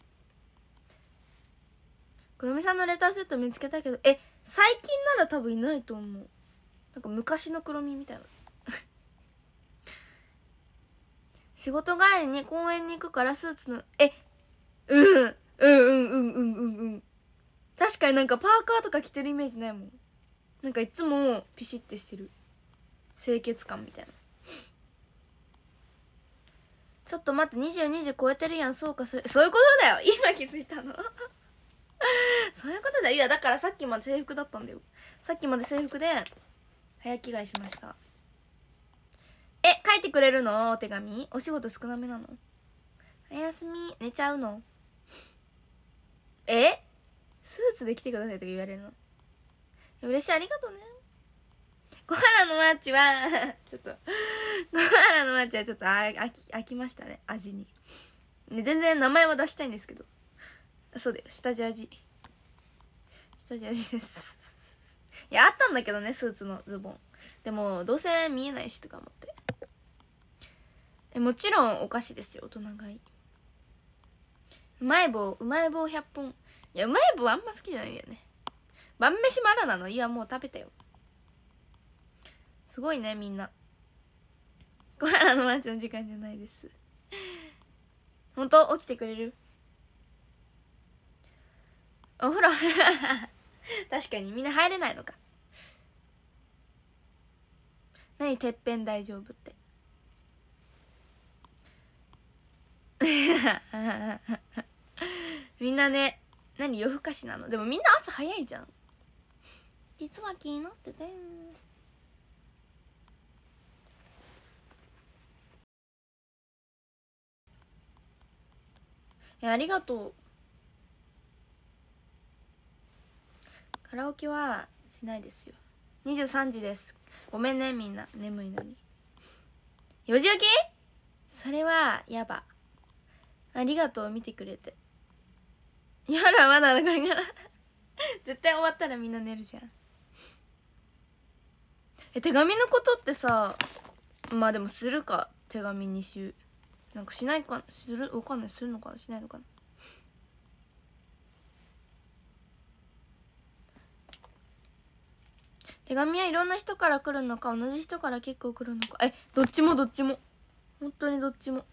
くるみさんのレターセット見つけたけどえ最近なら多分いないと思う。なんか昔のくるみみたいな仕事帰りに公園に行くからスーツのえうんうんうんうんうんうんうん確かになんかパーカーとか着てるイメージないもん。なんかいつもピシッてしてる清潔感みたいな。ちょっと待ってにじゅうにじ超えてるやん。そうかそそういうことだよ今気づいたのそういうことだよ。いやだからさっきまで制服だったんだよ。さっきまで制服で早着替えしました。え書いてくれるのお手紙お仕事少なめなのおやすみ寝ちゃうのえスーツで来てくださいとか言われるの嬉しいありがとうね。小原のマーチはちょっと小原のマーチはちょっとあ飽き飽きましたね味に。全然名前は出したいんですけどそうだよ下地味下地味ですいやあったんだけどねスーツのズボンでもどうせ見えないしとか思ってえもちろんお菓子ですよ大人買いうまい棒うまい棒ひゃっぽんいやうまい棒あんま好きじゃないんだよね。晩飯まだなのいやもう食べたよ。すごいねみんな。小原のマーチの時間じゃないですほんと起きてくれるお風呂確かにみんな入れないのか。何てっぺん大丈夫ってみんなね何夜更かしなの。でもみんな朝早いじゃん。実は気になってていやありがとう。カラオケはしないですよ。にじゅうさんじです。ごめんねみんな眠いのに。よじ起きそれはやば。ありがとう見てくれて。夜はまだだこれから絶対終わったらみんな寝るじゃん。え手紙のことってさまあでもするか手紙に週なんかしないかするわかんないするのかなしないのかな。 手紙はいろんな人から来るのか同じ人から結構来るのか。え、どっちもどっちも本当にどっちも。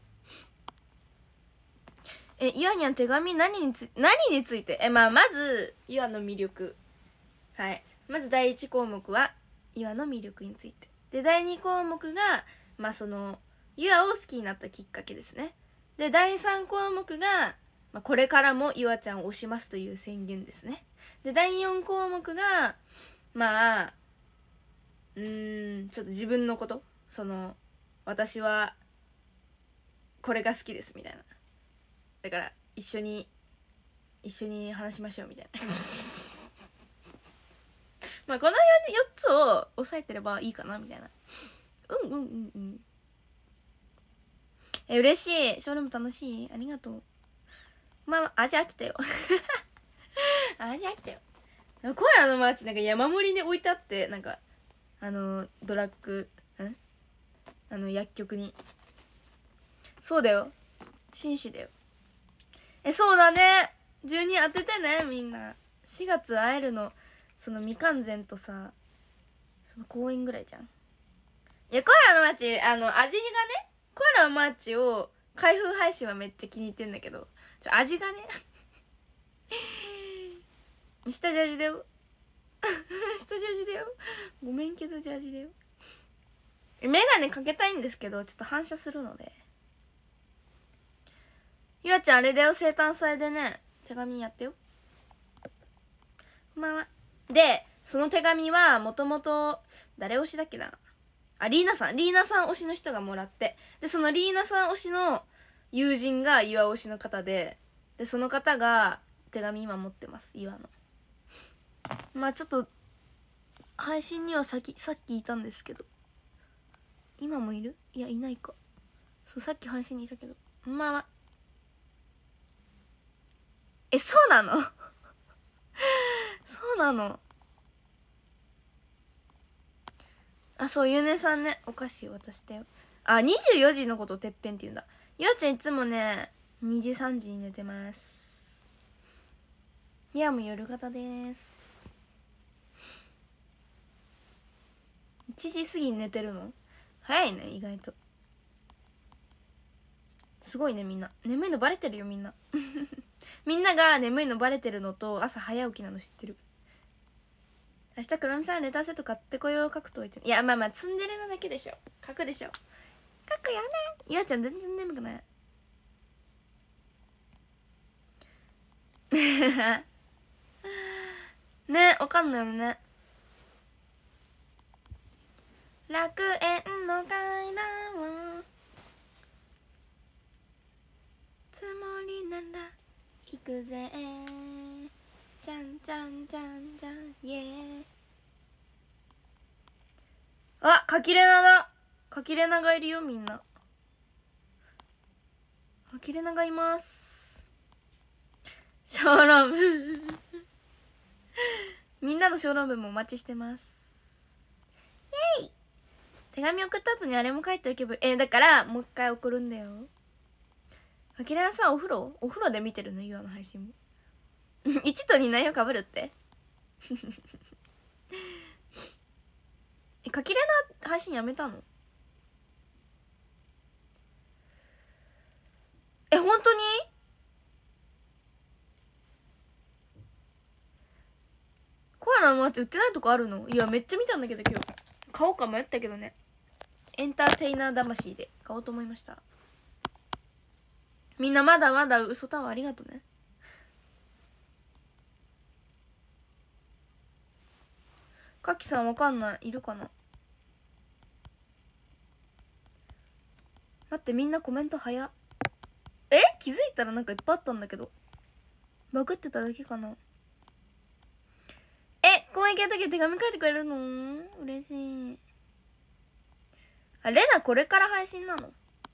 え、ゆあにゃん手紙何につ何について。え、まあまずゆあの魅力。はい、まずだいいち項目はゆあの魅力についてで、だいに項目がまあそのゆあを好きになったきっかけですね。でだいさん項目が、まあ、これからもゆあちゃんを推しますという宣言ですね。でだいよん項目がまあうーんちょっと自分のこと、その私はこれが好きですみたいな、だから一緒に一緒に話しましょうみたいなまあこのよっつを押さえてればいいかなみたいな。うんうんうんうん。え、嬉しい。ショールーム楽しい。ありがとう。まあ味飽きたよ味飽きたよ。コアラのマーチなんか山盛りに置いてあって、なんかあのドラッグんあの薬局に。そうだよ、紳士だよ。え、そうだね、じゅうに当ててねみんな。しがつ会えるのその未完全とさ、その公演ぐらいじゃん。いやコアラのマーチあの味がね、コアラのマーチを開封配信はめっちゃ気に入ってんだけど、ちょ味がね下ジャージだよ下ジャージだよ、ごめんけどジャージだよ。メガネかけたいんですけどちょっと反射するので。ゆあちゃんあれだよ、生誕祭でね手紙やってよ。まあでその手紙はもともと誰推しだっけなあ、リーナさんリーナさん推しの人がもらって、でそのリーナさん推しの友人がゆあ推しの方で、でその方が手紙今持ってます、ゆあの。まあちょっと配信にはさきさっきいたんですけど、今もいる？いやいないか。そうさっき配信にいたけど、まあえ、そうなのそうなの。あ、そうゆうねさんねお菓子渡したよ。あ、にじゅうよじのことてっぺんって言うんだ。ゆあちゃんいつもねにじさんじに寝てます。いやもう夜型です。いちじ過ぎに寝てるの早いね意外と。すごいねみんな。眠いのバレてるよみんなみんなが眠いのバレてるのと朝早起きなの知ってる。明日クロミさんレターセット買ってこよう。書くといて。いやまあまあツンデレなだけでしょ。書くでしょ。書くよね。ゆあちゃん全然眠くないね、わかんないよね。楽園の階段をつもりなら行くぜじゃんじゃんじゃんじゃんイエー。あ、かきれなだ。かきれながいるよみんな。かきれながいます。小論文みんなの小論文もお待ちしてます。イエイ。手紙送った後にあれも書いておけばえー、だからもう一回送るんだよ。かきれなさんお風呂お風呂で見てるのゆあの配信もいちとに内容かぶるってえ、かきれな配信やめたの？え、本当に？コアラのマーチ売ってないとこあるの？いやめっちゃ見たんだけど今日買おうか迷ったけどね。エンターテイナー魂で買おうと思いました。みんなまだまだ嘘タワーありがとね。かきさんわかんない、いるかな。待ってみんなコメント早っ。え、気づいたらなんかいっぱいあったんだけどバグってただけかな。え、公園行った時手紙書いてくれるの嬉しい。あ、レナこれから配信なの？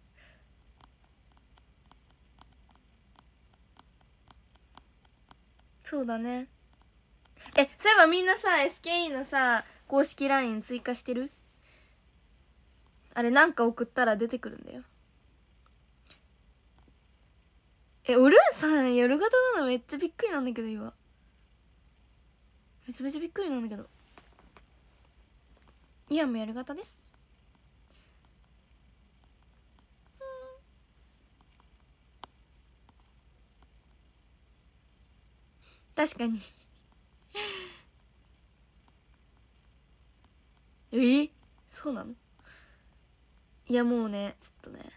そうだね。え、そういえばみんなさ エスケーイー のさ公式 ライン 追加してる？あれなんか送ったら出てくるんだよ。え、おルーさん夜型なのめっちゃびっくりなんだけど今めちゃめちゃびっくりなんだけど。 いやもやる型です。確かにえー、そうなの？いやもうねちょっとね、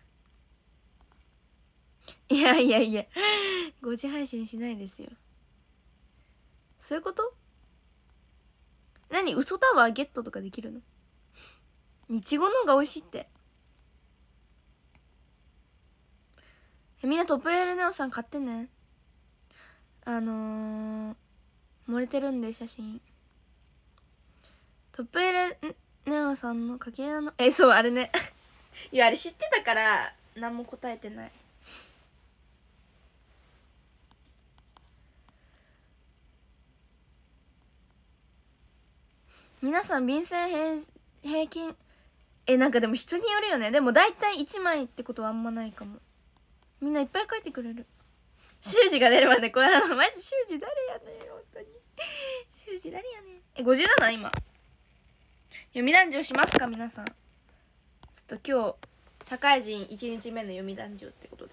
いやいやいやごじ配信しないですよ。そういうこと？何嘘タワーゲットとかできるの？いちごの方が美味しいって。えみんなトップエルネオさん買ってね。あのー、漏れてるんで写真。トップエルネオさんのかけらのえそうあれねいやあれ知ってたから何も答えてない。皆さん便箋平平均えなんかでも人によるよね。でも大体いちまいってことはあんまないかも。みんないっぱい書いてくれる。修士が出るまでこれマジ修士誰やねん本当に修士誰やねん。えごじゅうなな今読み談笑しますか皆さん。ちょっと今日社会人いちにちめの読み談笑ってことで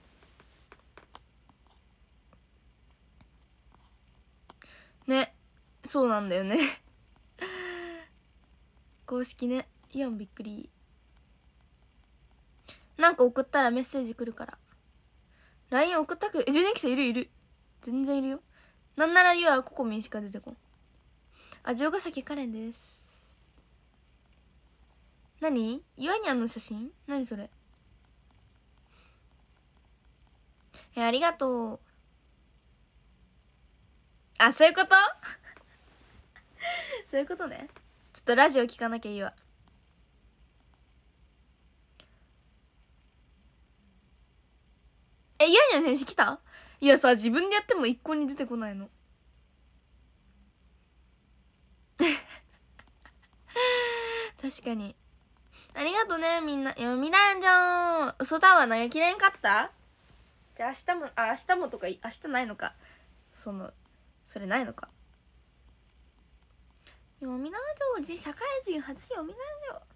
ね。そうなんだよね公式ね。イオンびっくり。なんか送ったらメッセージ来るから ライン 送ったくじゅうにき生いるいる全然いるよ。なんならゆはココミンしか出てこん。あ城ヶ崎カレンです。何ゆあにゃんの写真何それ。えありがとう。あそういうことそういうことね。ちょっとラジオ聞かなきゃいいわ。え、イヤニャの返信来た？いやさ、自分でやっても一向に出てこないの確かに。ありがとねみんな。読みだんじゃん。嘘だわ投げきれんかった？じゃあ明日も、あ、明日もとか、明日ないのか。その、それないのか。読みだんじょう、社会人初読みだんじょう。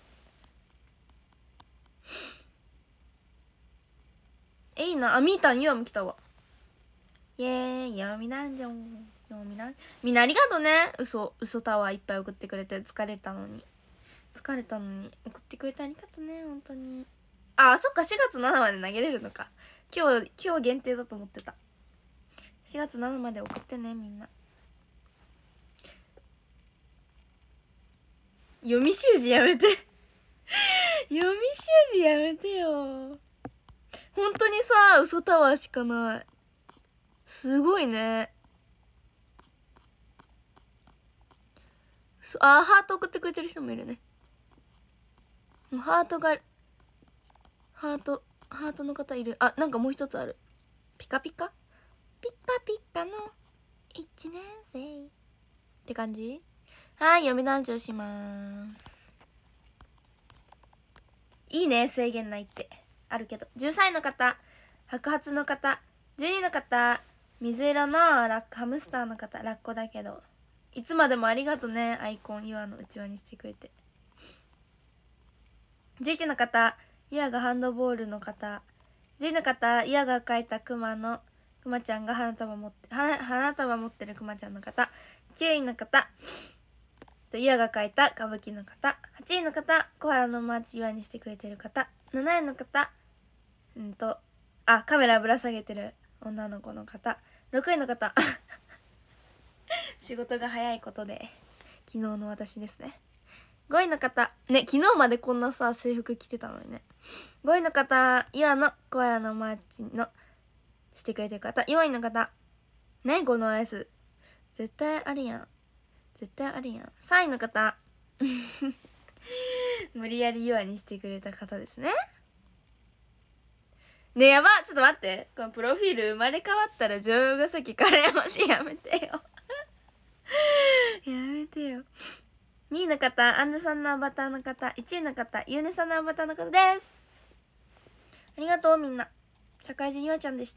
え、いいな。あ、みーたん、ゆあも来たわ。イエーイ、読みだんじょう。読みだん。みんなありがとね。嘘、嘘タワーいっぱい送ってくれて、疲れたのに。疲れたのに送ってくれてありがとね本当に。あそっかしがつななまで投げれるのか。今日今日限定だと思ってた。しがつななまで送ってねみんな。読み習字やめて読み習字やめてよ本当にさ。嘘タワーしかない。すごいね。あハート送ってくれてる人もいるね。ハートがハートハートの方いる。あなんかもう一つある。ピカピカピカピカのいちねん生って感じ。はい読み談笑します。いいね制限ないってあるけど。じゅうさんいの方、白髪の方、じゅうにの方、水色のラッハムスターの方、ラッコだけどいつまでもありがとね。アイコンユアのうちわにしてくれて。じゅういちの方、ユアがハンドボールの方、じゅうにの方、ユアが描いたクマのクマちゃんが花束持って花花束持ってるクマちゃんの方、きゅういの方、ユアが描いた歌舞伎の方、はちいの方、コアラのマーチユアにしてくれてる方、なないの方、うんとあカメラぶら下げてる女の子の方、ろくいの方仕事が早いことで昨日の私ですね。ごいの方ね、昨日までこんなさ制服着てたのにね。ごいの方、ユアのコアラのマーチのしてくれてる方、よんいの方ね、ごのアイス絶対あるやん絶対あるやん。さんいの方無理やりユアにしてくれた方ですね。ねえやばちょっと待って、このプロフィール生まれ変わったら城ヶ崎カレーもしやめてよやめてよ。にいの方、アンズさんのアバターの方、いちいの方、ゆうねさんのアバターの方です。ありがとうみんな。社会人ゆあちゃんでした。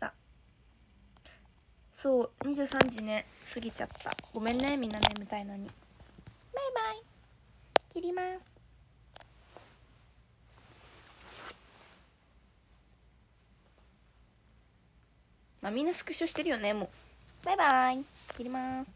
そうにじゅうさんじね過ぎちゃった。ごめんねみんな眠たいのに。バイバイ。 切ります。まあみんなスクショしてるよね。もうバイバイ、切ります。